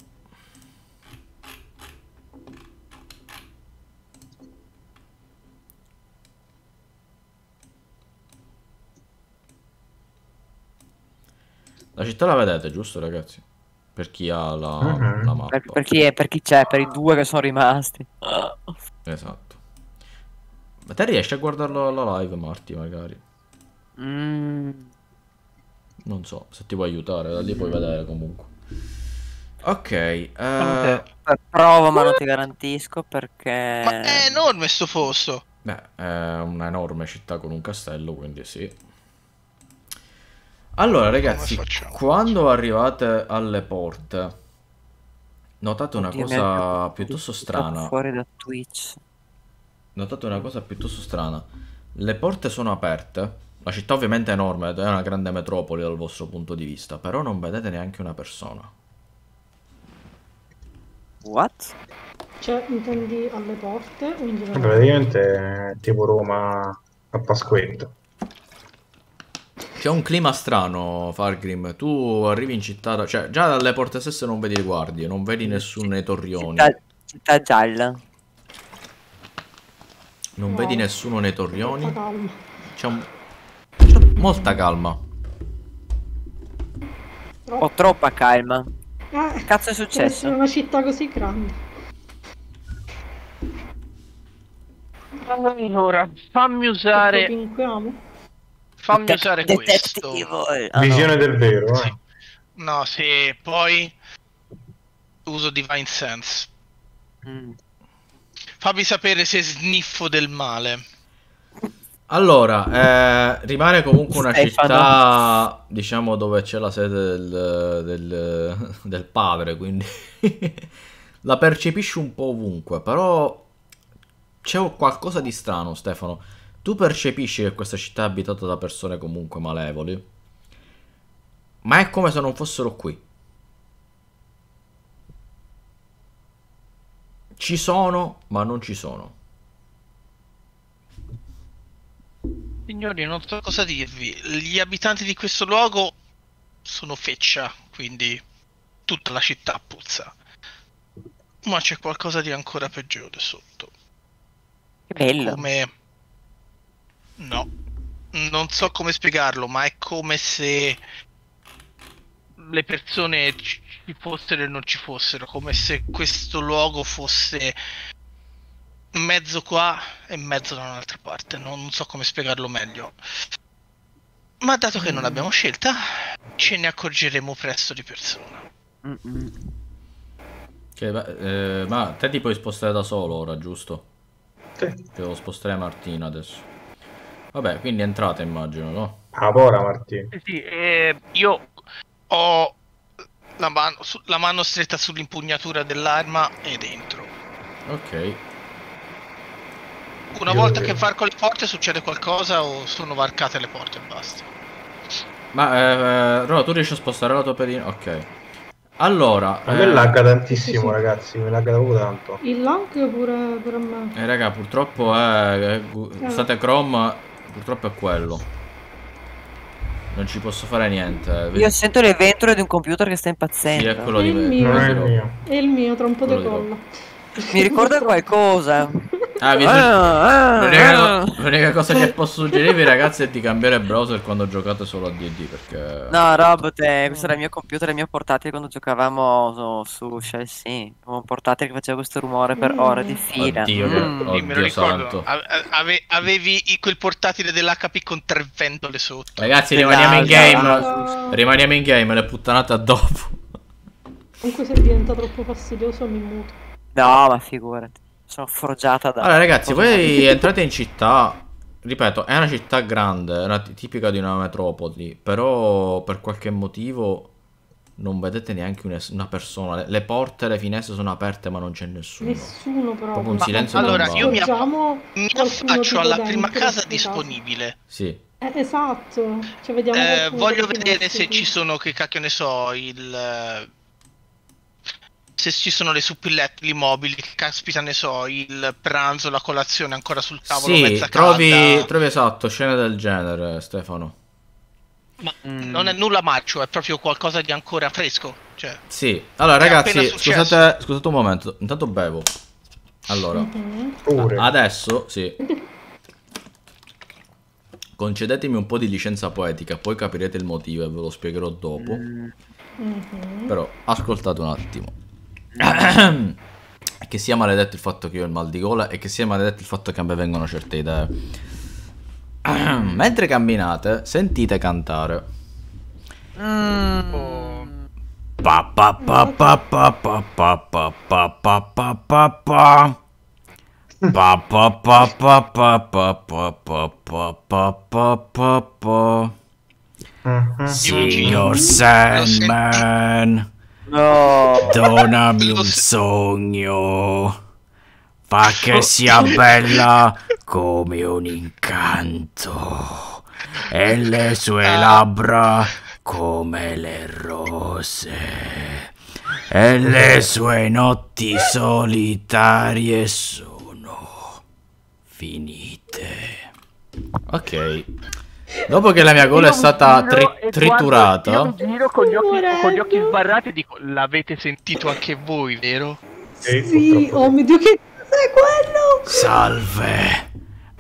La città la vedete, giusto ragazzi? Per chi ha la, Mhm. la mappa. Per, per chi è, per chi c'è, per i due che sono rimasti. Esatto. Ma te riesci a guardarlo alla live, Marti, magari? Mm, Non so, se ti puoi aiutare, da lì puoi vedere comunque. Ok, eh, Vabbè. provo ma non ti garantisco perché... Ma è enorme sto posto. beh, è una enorme città con un castello, quindi sì. Allora ragazzi, Come facciamo? quando arrivate alle porte, notate una Oddio, mi cosa ha- piuttosto troppo strana. fuori da Twitch. Notate una cosa piuttosto strana. Le porte sono aperte. La città ovviamente è enorme, ed è una grande metropoli dal vostro punto di vista, però non vedete neanche una persona. What? Cioè, intendi alle porte o in generale? Praticamente è tipo Roma a Pasquetta. C'è un clima strano, Fargrim. Tu arrivi in città, da- cioè già dalle porte stesse non vedi le guardie, non vedi nessuno nei torrioni. Città, città gialla. Non No. vedi nessuno nei Troppa torrioni. calma. C'è un... c'è molta calma. Ho troppa calma. Eh, Cazzo è per essere successo? una città così grande. Allora, fammi Che usare. propinquiamo. Fammi usare questo. Detective. Ah, no. Visione del vero, eh. Sì. No, se poi uso Divine Sense. Mm. Fammi sapere se sniffo del male. Allora, eh, rimane comunque una Stefano. città, diciamo, dove c'è la sede del, del, del padre, quindi la percepisci un po' ovunque, però c'è qualcosa di strano, Stefano. Tu percepisci che questa città è abitata da persone comunque malevoli, ma è come se non fossero qui. Ci sono, ma non ci sono. Signori, non so cosa dirvi. Gli abitanti di questo luogo sono feccia, quindi tutta la città puzza. Ma c'è qualcosa di ancora peggiore sotto. Che bello. Come... No. Non so come spiegarlo, ma è come se le persone ci ci fossero e non ci fossero. Come se questo luogo fosse mezzo qua e mezzo da un'altra parte. Non, non so come spiegarlo meglio. Ma dato che non abbiamo scelta, ce ne accorgeremo presto di persona. Mm-mm. Che, beh, eh, ma te ti puoi spostare da solo ora, giusto? Sì. Devo spostare Martina adesso. Vabbè, quindi entrate immagino, no? Ah, ora Martino. Eh sì, eh, io ho la mano, su- la mano stretta sull'impugnatura dell'arma e dentro. Ok. Una Io volta lo che vedo. varco le porte succede qualcosa o sono varcate le porte e basta? Ma eh, Ro, tu riesci a spostare la tua pedina? Ok. Allora, A me eh, lagga tantissimo, sì, sì. ragazzi, mi lagga proprio tanto. Il lag pure, pure a me. eh, raga, purtroppo è... eh, state Chrome, purtroppo è quello. Non ci posso fare niente. Io sento le ventole di un computer che sta Sì, impazzendo. è quello È di il me. mio. Non è quello il di- mio. È il mio, tra un po' Quello di di colla. Mi ricorda qualcosa. Ah, vi Ah, ah, l'unica, ah. l'unica cosa che posso suggerirvi, ragazzi, è di cambiare browser quando giocate solo a D and D, perché... No, Rob, te, questo era il mio computer, il mio portatile quando giocavamo su, su Shell sì. Un portatile che faceva questo rumore per Mm. ore di fila. Oddio, che- Mm. oh. Sì, me lo Oddio ricordo. santo. Ave- ave- avevi i- quel portatile dell'H P con tre ventole sotto. Ragazzi, Che rimaniamo in dai, game. dai. Rimaniamo in game, le puttanate a dopo. Comunque se diventa troppo fastidioso mi muto. No, ma figurati. Sono forgiata da... Allora, ragazzi, voi entrate in città. Ripeto, è una città grande, è una t- tipica di una metropoli. Però per qualche motivo non vedete neanche una, una persona. Le, le porte, le finestre sono aperte, ma non c'è nessuno. Nessuno però. Proprio un Ma- silenzio allora, tombale. io mi, Appoggiamo mi qualcuno affaccio tipo alla dentro prima casa di casa. disponibile. Sì. Eh, esatto. Cioè vediamo Eh, qualcuno voglio che vedere finestre, se tipo. ci sono, che cacchio ne so, il... eh, se ci sono le suppilletti, i mobili, che caspita ne so, il pranzo, la colazione ancora sul tavolo, Sì, mezza trovi, calda. trovi esatto, scene del genere, Stefano. Ma Mm. non è nulla marcio, è proprio qualcosa di ancora fresco. Cioè, Sì, allora È ragazzi, appena successo. scusate, scusate un momento, intanto bevo. Allora, Mhm. Pure. adesso, sì. Concedetemi un po' di licenza poetica, poi capirete il motivo e ve lo spiegherò dopo. Mm. Mhm. Però ascoltate un attimo. Che sia maledetto il fatto che io ho il mal di gola e che sia maledetto il fatto che a me vengono certe idee. Mentre camminate, sentite cantare. Mm. Oh. Pa pa pa pa pa pa pa pa pa pa pa pa pa. Pa pa pa pa pa pa pa pa pa pa pa pa pa. Mhm. Signor Lo Sandman, No. donami Lo un se- sogno. Fa che sia bella come un incanto. E le sue Ah. labbra come le rose. E le sue notti solitarie sono finite. Ok. Dopo che la mia gola è stata tri- triturata. Io giro con gli occhi, con gli occhi Poveretto. sbarrati e dico, l'avete sentito anche voi, vero? Sì, Sì, purtroppo oh sì. mio Dio, che cos'è quello? Salve,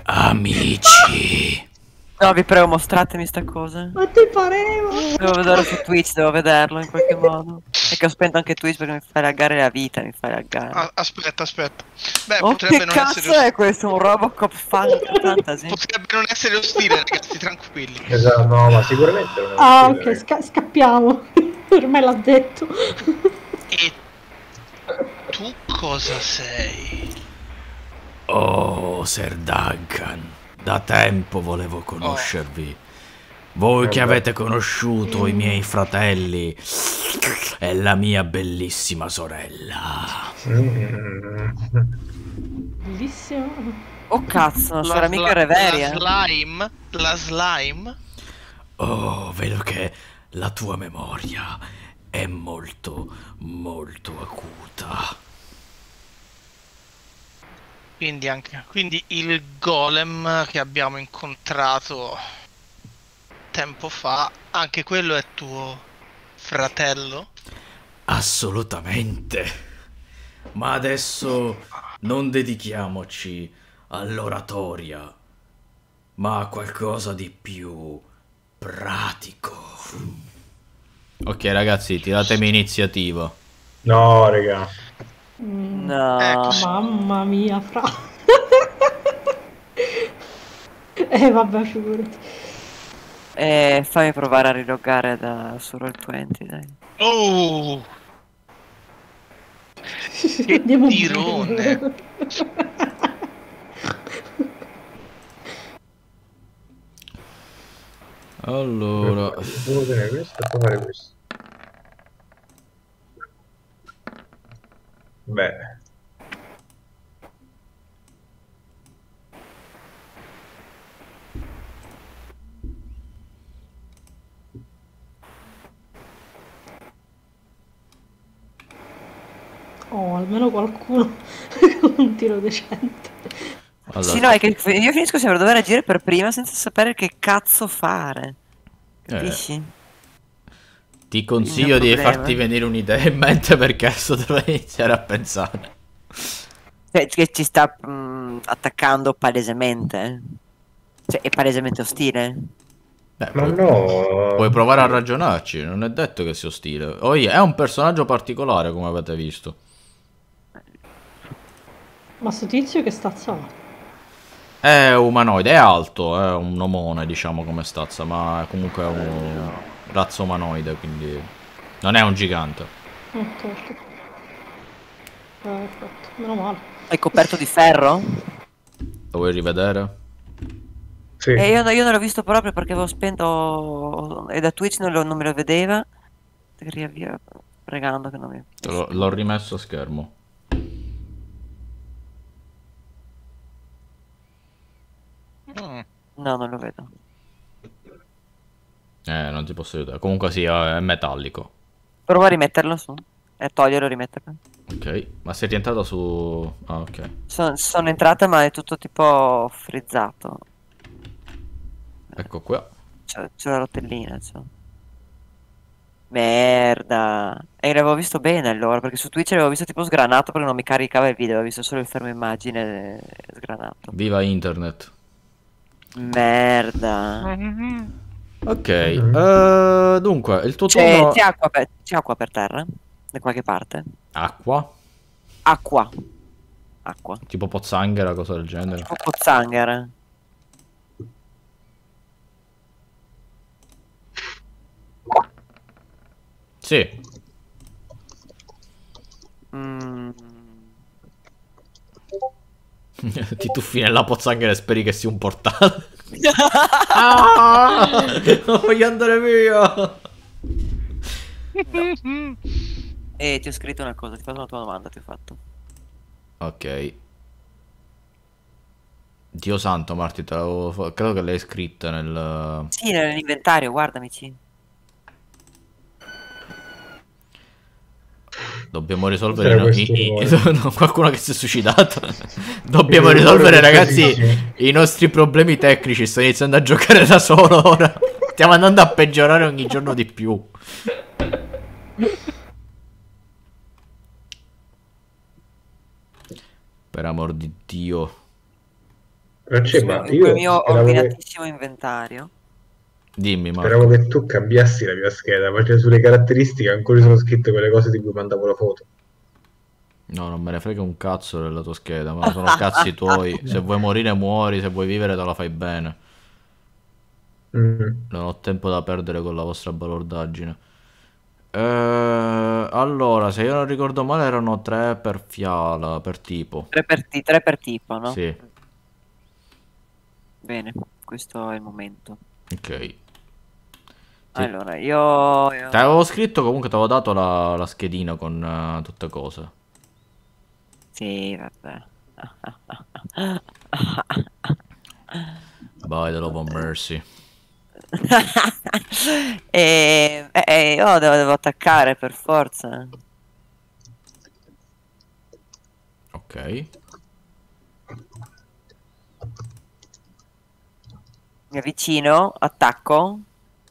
amici. No, vi prego, mostratemi sta cosa. Ma ti pareva? Devo vederlo su Twitch, devo vederlo in qualche modo. E che ho spento anche Twitch perché mi fa laggare la vita, mi fa laggare. Ah, aspetta, aspetta. Beh, Oh, potrebbe che non cazzo essere è questo? Un Robocop fan fantasy? Potrebbe non essere ostile, ragazzi, tranquilli. Esatto, no, ma sicuramente non è Ah, ostile, ok, ragazzi. sca- scappiamo. Per me l'ha detto. E tu cosa sei? Oh, Sir Duncan, da tempo volevo conoscervi. Voi che Vabbè. avete conosciuto i miei fratelli e la mia bellissima sorella. Mm. Bellissimo. Oh cazzo, non sarà mica sla- Reveria. la slime? La slime? Oh, vedo che la tua memoria è molto, molto acuta. Quindi anche quindi il golem che abbiamo incontrato tempo fa, anche quello è tuo fratello? Assolutamente. Ma adesso non dedichiamoci all'oratoria, ma a qualcosa di più pratico. Ok, ragazzi, tiratemi iniziativa. No, raga. Mm, No. Ecco. Mamma mia, fra. Eh, vabbè, figurati. Eh, fammi provare a riloggare da su roll venti, dai. Oh! Che Andiamo bene. tirone! Allora, Devo tenere questo e poi fare questo. Beh. Oh, almeno qualcuno con un tiro decente. allora, Sì, no, è che io finisco sempre a dover agire per prima senza sapere che cazzo fare. eh, Capisci? ti consiglio Il mio di problema. farti venire un'idea in mente perché adesso devo iniziare a pensare. Cioè, che ci sta mm, attaccando palesemente. Cioè, è palesemente ostile. Beh, Ma puoi, no. puoi provare a ragionarci, non è detto che sia ostile. Oh, yeah, è un personaggio particolare, come avete visto. Ma sto tizio che stazza ha? È umanoide, è alto, è un omone, diciamo, come stazza, ma comunque è un razzo umanoide, quindi non è un gigante. Ok, ok. Perfetto, meno male. È coperto di ferro? Lo vuoi rivedere? Sì. E io, io non l'ho visto proprio perché avevo spento. E da Twitch non, lo- non me lo vedeva. Riavvia, pregando che non mi. Te l'ho- L'ho rimesso a schermo. Mm. No, non lo vedo. Eh, non ti posso aiutare. Comunque sì, è metallico. Prova a rimetterlo su. E toglierlo e rimetterlo. Ok, ma sei rientrato su... Ah, ok. Sono, sono entrata ma è tutto tipo frizzato. Ecco qua. C'è c'è la rotellina, c'è. Merda. E l'avevo visto bene allora, perché su Twitch l'avevo visto tipo sgranato perché non mi caricava il video, avevo visto solo il fermo immagine sgranato. Viva internet. Merda. Ok, eh, dunque, il tuo C'è turno... c'è acqua, per- c'è acqua per terra? Da qualche parte? Acqua? Acqua. Acqua. Tipo pozzanghera, cosa del genere. Tipo pozzanghera. Sì. Mm. Ti tuffi nella pozzanghera e speri che sia un portale. Ah! Non voglio andare via. E ti ho scritto una cosa, ti ho fatto una tua domanda, ti ho fatto. Ok. Dio santo, Marti, te l'avevo fa- credo che l'hai scritta nel... Sì, nell'inventario, guardamici. Dobbiamo risolvere C'era i no- questo i- i- rumore. no, qualcuno che si è suicidato. Dobbiamo Il rumore risolvere, del ragazzi, casino. i nostri problemi tecnici. Sto iniziando a giocare da solo ora. Stiamo andando a peggiorare ogni giorno di più. Per amor di Dio. Francesco, ma Il io mio speravo che, ordinatissimo inventario. Dimmi, speravo Marco. che tu cambiassi la mia scheda, perché sulle caratteristiche ancora sono scritte quelle cose di cui mandavo la foto. No, non me ne frega un cazzo della tua scheda, ma sono cazzi tuoi. Se vuoi morire, muori. Se vuoi vivere, te la fai bene. Mm. Non ho tempo da perdere con la vostra balordaggine. Eh, allora, se io non ricordo male, erano tre per fiala, per tipo. Tre per, ti- tre per tipo, no? Sì, Bene, questo è il momento. ok. Sì. Allora, io... io- Ti avevo scritto, comunque ti avevo dato la, la schedina con eh, tutte cose. Sì, vabbè. By the love of mercy. e, e- e io devo, devo attaccare per forza. Ok. Mi avvicino, attacco.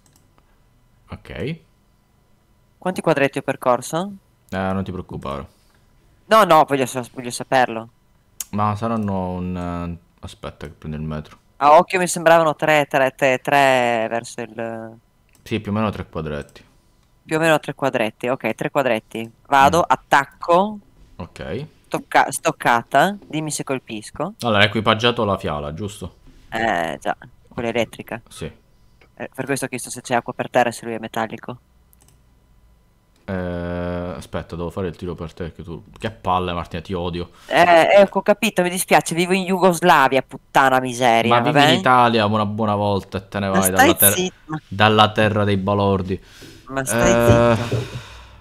Ok. Quanti quadretti ho percorso? Eh, non ti preoccupare. No, no, voglio, sa- voglio saperlo. Ma saranno un... eh, aspetta che prendo il metro. A occhio mi sembravano tre, tre, tre, tre verso il... Sì, più o meno tre quadretti. Più o meno tre quadretti. Ok, tre quadretti. Vado, Mm. attacco, Ok. tocca- stoccata. Dimmi se colpisco. Allora, hai equipaggiato la fiala, giusto? Eh, già, quella elettrica. Sì. Eh, per questo ho chiesto se c'è acqua per terra e se lui è metallico. Eh, aspetta, devo fare il tiro per te. Che, tu... che palle, Martina, ti odio. Eh, ecco, ho capito, mi dispiace, vivo in Jugoslavia, puttana miseria, Ma va vivi in bene? Italia una buona volta e te ne Ma vai stai dalla, ter- zitto, dalla terra dei balordi. ma stai Eh, zitto.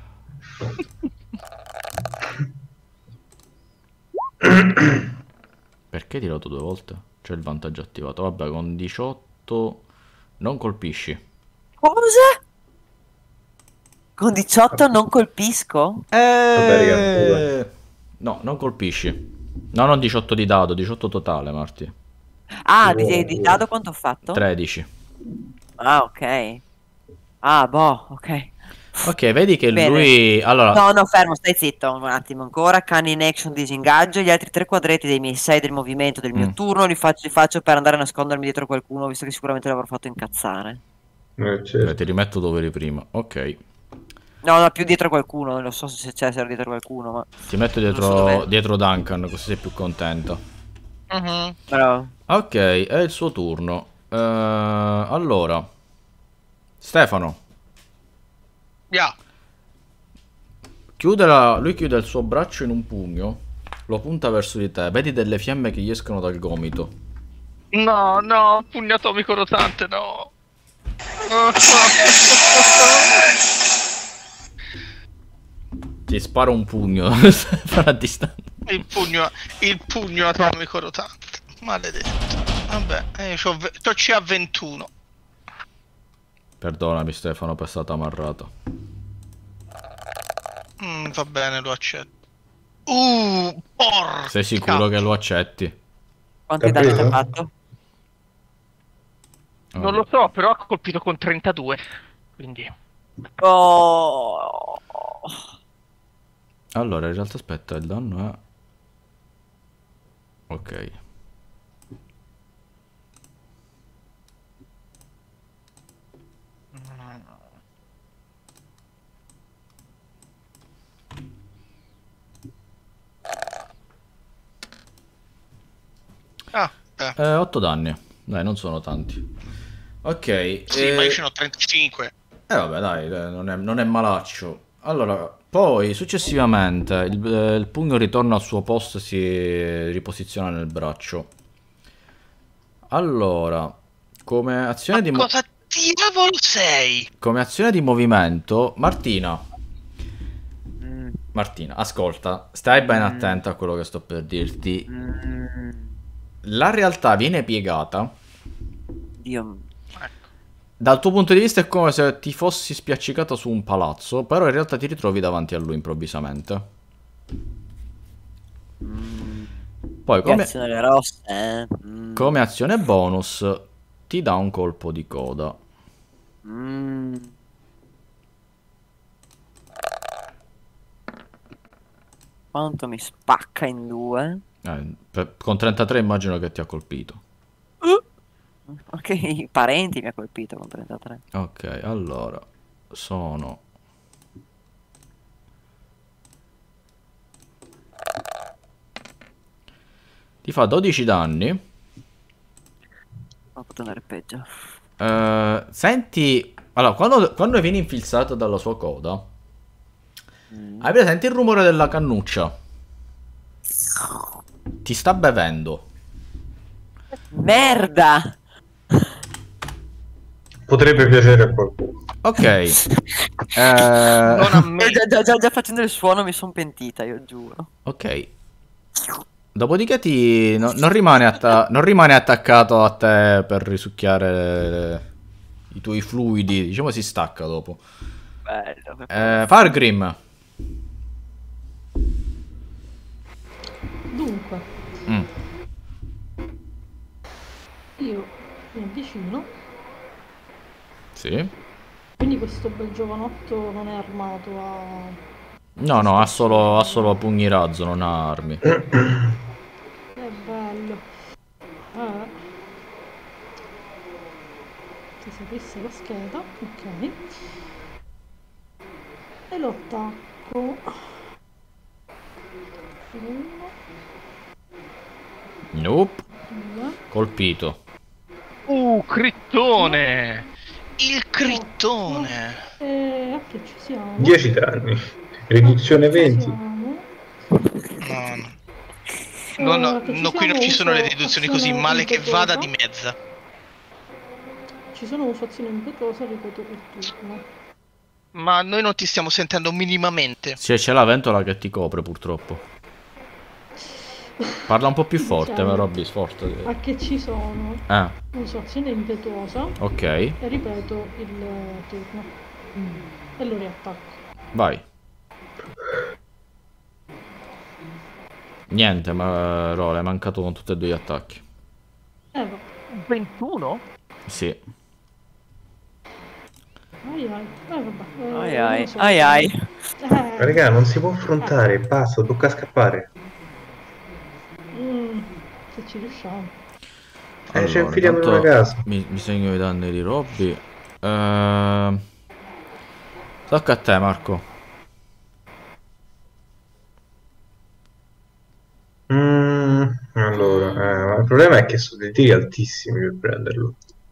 Perché hai tirato due volte? C'è il vantaggio attivato. Vabbè, con diciotto non colpisci. Cosa? Con diciotto non colpisco? Vabbè, raga, Eh... No, non colpisci. No, non diciotto di dado, diciotto totale, Marti. Ah, di, Wow. di dado quanto ho fatto? tredici. Ah, ok. Ah, boh, ok. Ok, vedi che Bene. lui... Allora, No, no, fermo, stai zitto un attimo ancora. Cani in action, disingaggio. Gli altri tre quadretti dei miei sei del movimento del mio Mm. turno li faccio, li faccio per andare a nascondermi dietro qualcuno, visto che sicuramente l'avrò fatto incazzare. Eh, eh, certo. ti rimetto dove eri prima. Ok. No, no, più dietro qualcuno, non lo so se c'è, se era dietro qualcuno, ma... Ti metto Non so dietro, dov'è. dietro Duncan, così sei più contento. Mhm. Però... Ok, è il suo turno. Eh, allora, Stefano, Yeah. chiude la- lui chiude il suo braccio in un pugno, lo punta verso di te, vedi delle fiamme che gli escono dal gomito. No, no, pugno atomico rotante, no. Ti spara un pugno a distanza. Il pugno, il pugno atomico rotante. Maledetto. Vabbè, eh, c'ho ve- c'ho C A ventuno. Perdonami Stefano per stata amarrato. Mm, va bene, lo accetto. Uh, porca. Sei sicuro che lo accetti? Quanti T'ha danni ti ha preso? fatto? Non lo so, però ha colpito con trentadue. Quindi... Oh. Allora, in realtà aspetta, il danno è... Ok. Ah, eh. Eh, otto danni. Dai, non sono tanti. Ok. Sì, eh... ma io ce n'ho trentacinque. Eh vabbè, dai, eh, non è, non è malaccio. Allora, poi successivamente il, eh, il pugno ritorna al suo posto e si riposiziona nel braccio. Allora, come azione Ma di, mo- cosa diavolo sei? come azione di movimento, Martina, Mm, Martina, ascolta, stai ben Mm. attenta a quello che sto per dirti. mm, La realtà viene piegata. Dio. Ecco. Dal tuo punto di vista è come se ti fossi spiaccicato su un palazzo, però in realtà ti ritrovi davanti a lui improvvisamente. Mm, Poi come... Azione le rosse, eh? Mm, Come azione bonus ti dà un colpo di coda. mm. Quanto mi spacca in due? Eh, per- con trentatré immagino che ti ha colpito. Ok, i parenti mi ha colpito con trentatré. Ok, allora sono... Ti fa dodici danni. Ma poteva andare peggio. Eh, senti... Allora, quando, quando vieni infilzato dalla sua coda, Mm. hai presente il rumore della cannuccia? Ti sta bevendo. Merda! Potrebbe piacere a qualcuno. Ok. Eh, Non a me. Eh, già, già, già, già facendo il suono mi sono pentita, io giuro. ok. Dopodiché ti... no- non, rimane atta- non rimane attaccato a te per risucchiare le- i tuoi fluidi. Diciamo si stacca dopo. Bello. Eh, Fargrim. Dunque, Mm. io mi avvicino, Sì. quindi questo bel giovanotto non è armato a... No, no, ha solo, ha solo pugni razzo, non ha armi. È bello. Eh. Ti si aprisse la scheda, ok. E lo attacco. Uno, Nope. due, Colpito. Uh, crittone! Il crittone! e a che ci siamo? dieci danni. Riduzione Ci venti. siamo. No, no. No, no, Eh, che ci no, qui non siamo, ci sono le uso riduzioni così, azione male che impetuosa. vada di mezza. Ci sono uso azione impetuosa, ripeto per turno. Ma noi non ti stiamo sentendo minimamente. Sì, c'è la ventola che ti copre purtroppo. Parla un po' più forte, Diciamo, ma Robby, sforzo. A che ci sono? Ah, Uso azione impetuosa ok. e ripeto il turno. E lo riattacco. Vai. Niente, ma Role, è mancato con tutti e due gli attacchi. Eh vabbè. ventuno? Sì. Ai ai. Eh vabbè. Eh, Ai non ai, lo so. ai ai. Eh, Raga, non si può affrontare, basta, tocca scappare. mm, se ci riusciamo. Eh, ci infiliamo in intanto una casa. Mi, mi segno i danni di Robby. Ehm, Tocca a te, Marco. Mm, allora, eh, ma il problema è che sono dei tiri altissimi per prenderlo.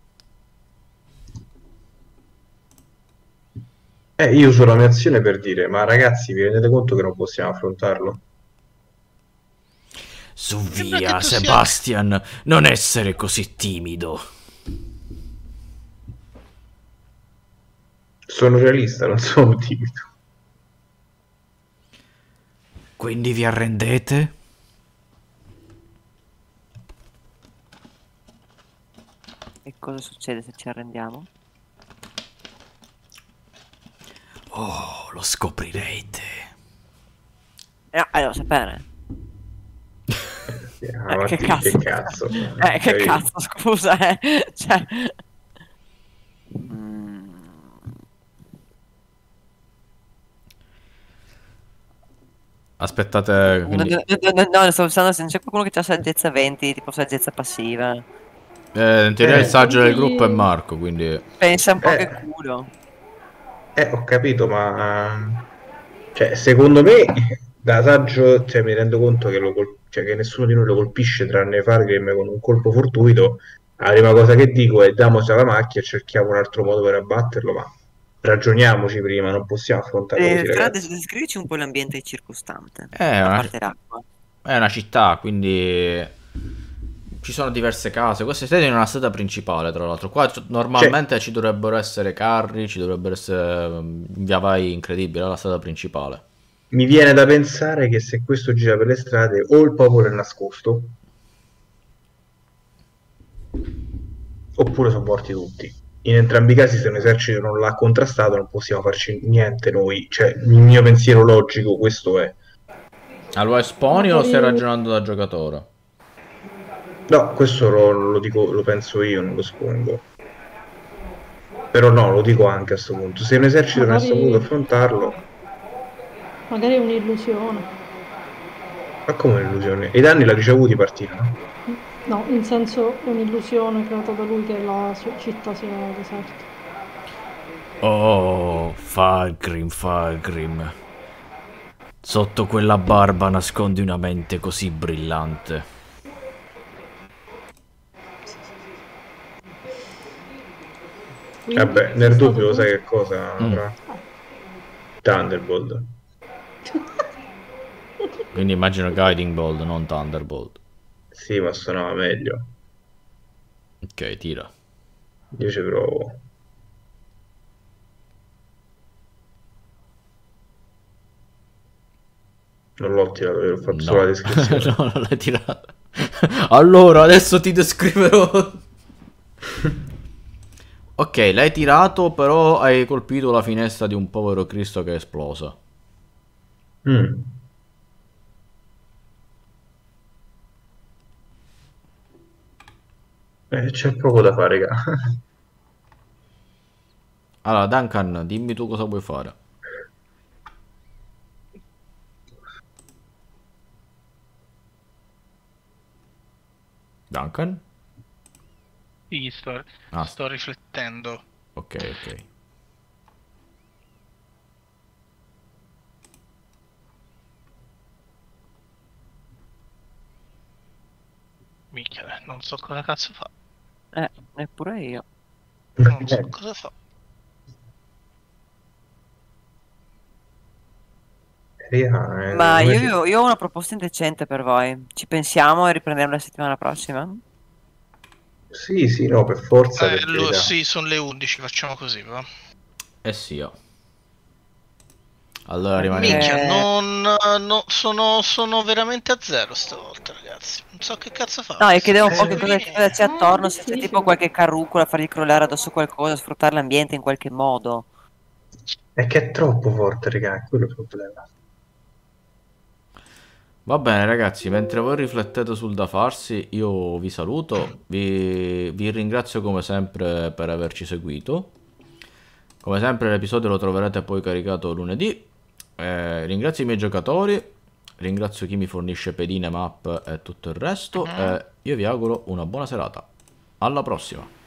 Eh, io uso la mia azione per dire, ma ragazzi, vi rendete conto che non possiamo affrontarlo? Su Sembra via, che tu sia- Sebastian, non essere così timido. Sono realista, non sono timido. Quindi vi arrendete? E cosa succede se ci arrendiamo? Oh, lo scoprirete. Eh, eh, devo sapere. Ah, ma Eh, che ti- cazzo? che cazzo? Eh, che Cioè, cazzo, scusa, eh. Cioè... Mm. Aspettate, No, quindi... no, no, no, no, stavo pensando se non c'è qualcuno che ha saggezza venti, tipo saggezza passiva. Eh, in teoria il Eh, saggio del quindi- gruppo è Marco, quindi... Pensa un po' Eh. che culo. Eh, ho capito, ma cioè, secondo me da saggio, cioè, mi rendo conto che, lo col- cioè, che nessuno di noi lo colpisce tranne Fargrim con un colpo fortuito. La prima cosa che dico è diamoci alla macchia e cerchiamo un altro modo per abbatterlo, ma ragioniamoci prima, non possiamo affrontarlo Eh, così, Fra, ragazzi. des- descrivici un po' l'ambiente circostante, È a una, parte l'acqua. è una città, quindi... Ci sono diverse case. Questa sede è in una strada principale, tra l'altro. Qua c- normalmente ci dovrebbero essere carri, ci dovrebbero essere um, via vai incredibile, è la strada principale. Mi viene da pensare che se questo gira per le strade o il popolo è nascosto, oppure sono morti tutti. In entrambi i casi, se un esercito non l'ha contrastato, non possiamo farci niente noi. Cioè, il mio pensiero logico questo è. Ah, lo esponi o Magari- stai ragionando da giocatore? No, questo lo, lo dico, lo penso io, non lo espongo. Però no, lo dico anche a questo punto. Se un esercito non è Magari- saputo affrontarlo, Magari è un'illusione. ma come un'illusione? E i danni l'ha ricevuti partire, no? No, in senso è un'illusione creata da lui che la sua città sia deserta. Oh, Fargrim, Fargrim. Sotto quella barba nascondi una mente così brillante. Quindi, Vabbè, sei nel stato dubbio tu? sai che cosa? Mm. Fra? Thunderbolt. Quindi immagino Guiding Bolt, non Thunderbolt. Sì, ma suonava meglio. Ok, tira. Io ci provo. Non l'ho tirato, io ho fatto solo la No, descrizione. no, non l'hai tirata. Allora, adesso ti descriverò. Ok, l'hai tirato, però hai colpito la finestra di un povero Cristo che è esplosa. Mm. Eh, c'è poco da fare, raga. Allora, Duncan, dimmi tu cosa vuoi fare. Duncan? Sì, sto, Ah, sto riflettendo. ok, ok. Minchia, non so cosa cazzo fa. Eh, neppure io. Non so cosa fa. Raga, eh, Ma come io, si- io- io ho una proposta indecente per voi. Ci pensiamo e riprendiamo la settimana prossima? Sì, sì, no, per forza, Eh, per lo- carità. sì, sono le undici, facciamo così, va. Eh sì, oh. Allora Perché- rimaniamo... Minchia, non, no, sono, sono veramente a zero stavolta, ragazzi. Non so che cazzo fa. No, io chiedevo un Eh, po' che cosa, che cosa c'è eh, attorno, se c'è difficile. tipo qualche carrucola, fargli crollare addosso qualcosa, sfruttare l'ambiente in qualche modo. È che è troppo forte, raga, è quello il problema. Va bene ragazzi, mentre voi riflettete sul da farsi, io vi saluto, vi, vi ringrazio come sempre per averci seguito. Come sempre l'episodio lo troverete poi caricato lunedì. Eh, ringrazio i miei giocatori, ringrazio chi mi fornisce pedine, map e tutto il resto. E io vi auguro una buona serata. Alla prossima!